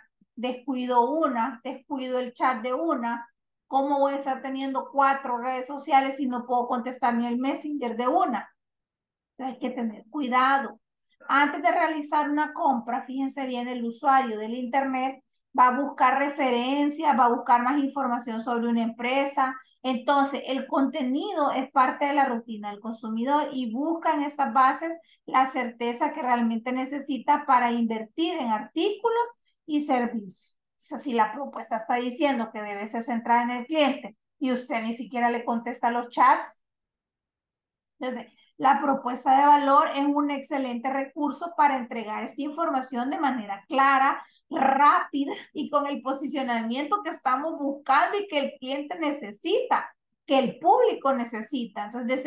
una, descuido el chat de una. ¿Cómo voy a estar teniendo 4 redes sociales si no puedo contestar ni el Messenger de una? Hay que tener cuidado. Antes de realizar una compra, fíjense bien, el usuario del Internet va a buscar referencias, va a buscar más información sobre una empresa. Entonces, el contenido es parte de la rutina del consumidor y busca en estas bases la certeza que realmente necesita para invertir en artículos y servicios. O sea, si la propuesta está diciendo que debe ser centrada en el cliente y usted ni siquiera le contesta los chats, entonces, la propuesta de valor es un excelente recurso para entregar esta información de manera clara, rápida y con el posicionamiento que estamos buscando y que el cliente necesita, que el público necesita. Entonces,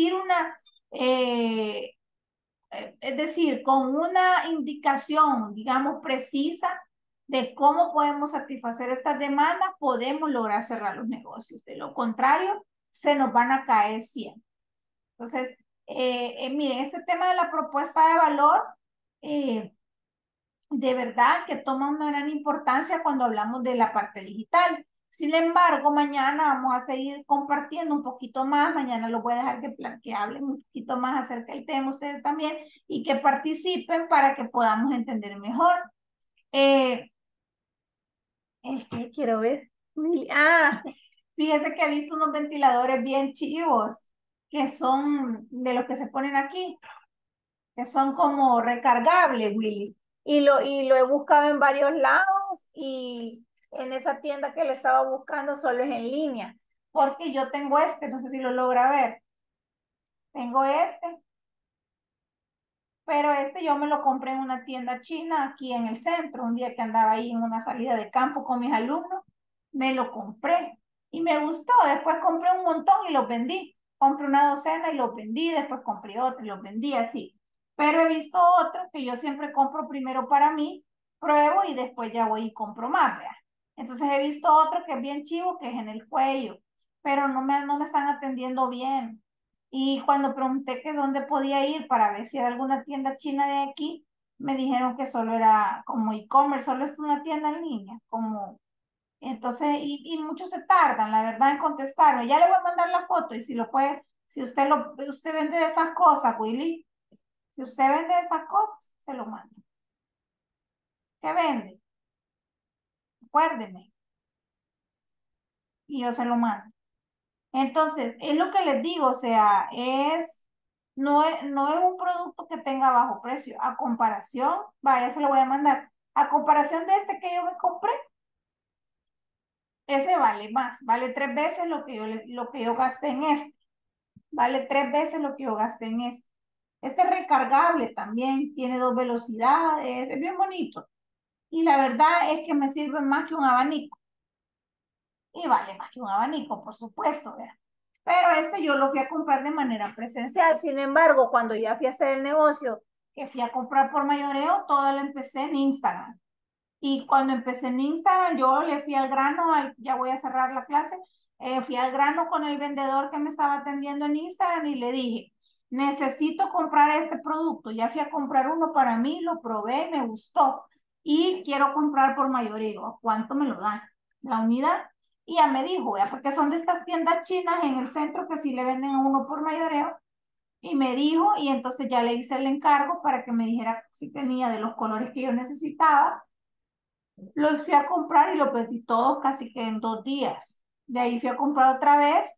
eh, es decir, con una indicación, digamos, precisa de cómo podemos satisfacer estas demandas, podemos lograr cerrar los negocios. De lo contrario, se nos van a caer siempre. Entonces, miren, este tema de la propuesta de valor, eh, de verdad que toma una gran importancia cuando hablamos de la parte digital. Sin embargo, mañana vamos a seguir compartiendo un poquito más. Mañana los voy a dejar que hablen un poquito más acerca del tema ustedes también y que participen para que podamos entender mejor. Eh, quiero ver. Fíjese que he visto unos ventiladores bien chivos que son de los que se ponen aquí, que son como recargables, Willy. Y lo he buscado en varios lados y en esa tienda que lo estaba buscando solo es en línea, porque yo tengo este, no sé si lo logra ver, tengo este, pero este yo me lo compré en una tienda china aquí en el centro, un día que andaba ahí en una salida de campo con mis alumnos, me lo compré y me gustó, después compré un montón y los vendí, compré una docena y los vendí, después compré otro y los vendí así, pero he visto otros que yo siempre compro primero para mí pruebo y después ya voy y compro más, ¿vea? Entonces he visto otro que es bien chivo, que es en el cuello, pero no me están atendiendo bien. Y cuando pregunté que dónde podía ir para ver si era alguna tienda china de aquí, me dijeron que solo era como e-commerce, solo es una tienda en línea, como entonces, y muchos se tardan, la verdad, en contestarme. Ya le voy a mandar la foto y si lo puede, si usted vende de esas cosas, Willy, si usted vende de esas cosas, se lo mando. ¿Qué vende? Acuérdeme y yo se lo mando. Entonces, es lo que les digo, o sea, no es un producto que tenga bajo precio. A comparación, vaya, se lo voy a mandar. A comparación de este que yo me compré, ese vale más, vale 3 veces lo que yo gasté en este. Vale 3 veces lo que yo gasté en este. Este es recargable también, tiene 2 velocidades, es bien bonito. Y la verdad es que me sirve más que un abanico. Y vale más que un abanico, por supuesto, ¿verdad? Pero este yo lo fui a comprar de manera presencial. Sin embargo, cuando ya fui a hacer el negocio, que fui a comprar por mayoreo, todo lo empecé en Instagram. Y cuando empecé en Instagram, yo le fui al grano, ya voy a cerrar la clase, fui al grano con el vendedor que me estaba atendiendo en Instagram y le dije, necesito comprar este producto. Ya fui a comprar uno para mí, lo probé, me gustó y quiero comprar por mayoreo. ¿A cuánto me lo dan? La unidad. Y ya me dijo, vea, porque son de estas tiendas chinas en el centro que sí le venden a uno por mayoreo. Y me dijo, y entonces ya le hice el encargo para que me dijera si tenía de los colores que yo necesitaba. Los fui a comprar y los pedí todos casi que en 2 días. De ahí fui a comprar otra vez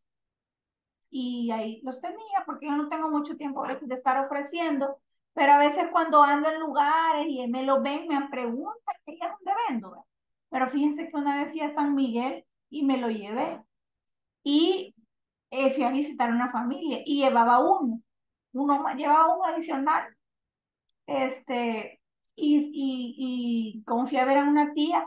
y ahí los tenía porque yo no tengo mucho tiempo a veces de estar ofreciendo, pero a veces cuando ando en lugares y me lo ven, me preguntan que es donde vendo. ¿Verdad? Pero fíjense que una vez fui a San Miguel y me lo llevé y fui a visitar una familia y llevaba llevaba uno adicional, este, y como fui a ver a una tía,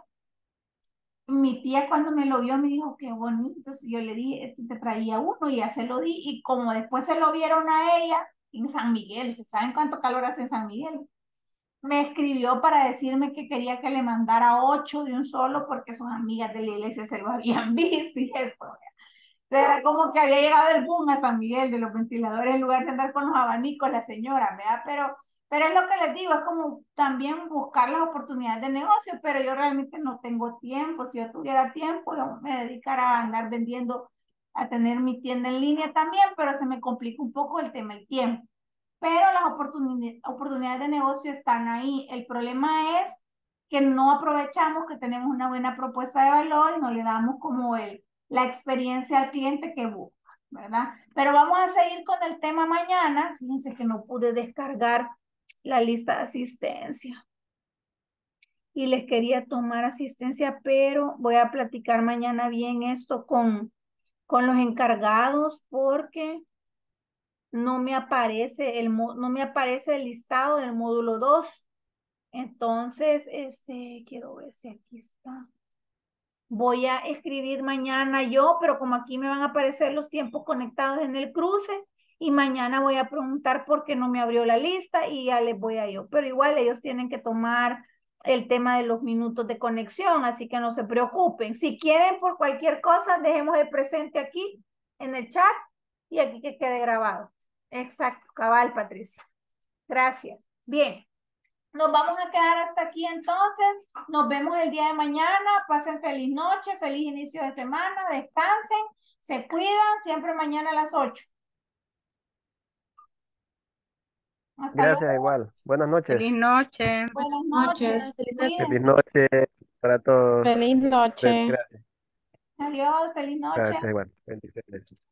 mi tía cuando me lo vio me dijo, qué bonito. Entonces yo le dije, este te traía uno y ya se lo di. Y como después se lo vieron a ella en San Miguel, ¿ustedes saben cuánto calor hace en San Miguel? Me escribió para decirme que quería que le mandara 8 de un solo porque sus amigas de la iglesia se lo habían visto y esto. Era como que había llegado el boom a San Miguel de los ventiladores en lugar de andar con los abanicos, la señora, ¿verdad? Pero es lo que les digo, es como también buscar las oportunidades de negocio, pero yo realmente no tengo tiempo. Si yo tuviera tiempo, yo me dedicara a andar vendiendo, a tener mi tienda en línea también, pero se me complica un poco el tema, el tiempo. Pero las oportunidades de negocio están ahí. El problema es que no aprovechamos que tenemos una buena propuesta de valor y no le damos como la experiencia al cliente que busca, ¿verdad? Pero vamos a seguir con el tema mañana. Fíjense que no pude descargar la lista de asistencia y les quería tomar asistencia, pero voy a platicar mañana bien esto con los encargados porque no me aparece el listado del módulo 2. Entonces, quiero ver si aquí está. Voy a escribir mañana yo, pero como aquí me van a aparecer los tiempos conectados en el cruce, y mañana voy a preguntar por qué no me abrió la lista y ya les voy a yo. Pero igual ellos tienen que tomar el tema de los minutos de conexión, así que no se preocupen. Si quieren por cualquier cosa, dejemos el presente aquí en el chat y aquí que quede grabado. Exacto, cabal, Patricia. Gracias. Bien. Nos vamos a quedar hasta aquí entonces. Nos vemos el día de mañana. Pasen feliz noche, feliz inicio de semana. Descansen, se cuidan. Siempre mañana a las 8. Hasta Gracias, luego. igual. Buenas noches. Feliz noche. Buenas Noches. noches. Feliz Cuídense. noche para todos. Feliz noche. Gracias, Adiós. Feliz noche. gracias, igual. Bendiciones.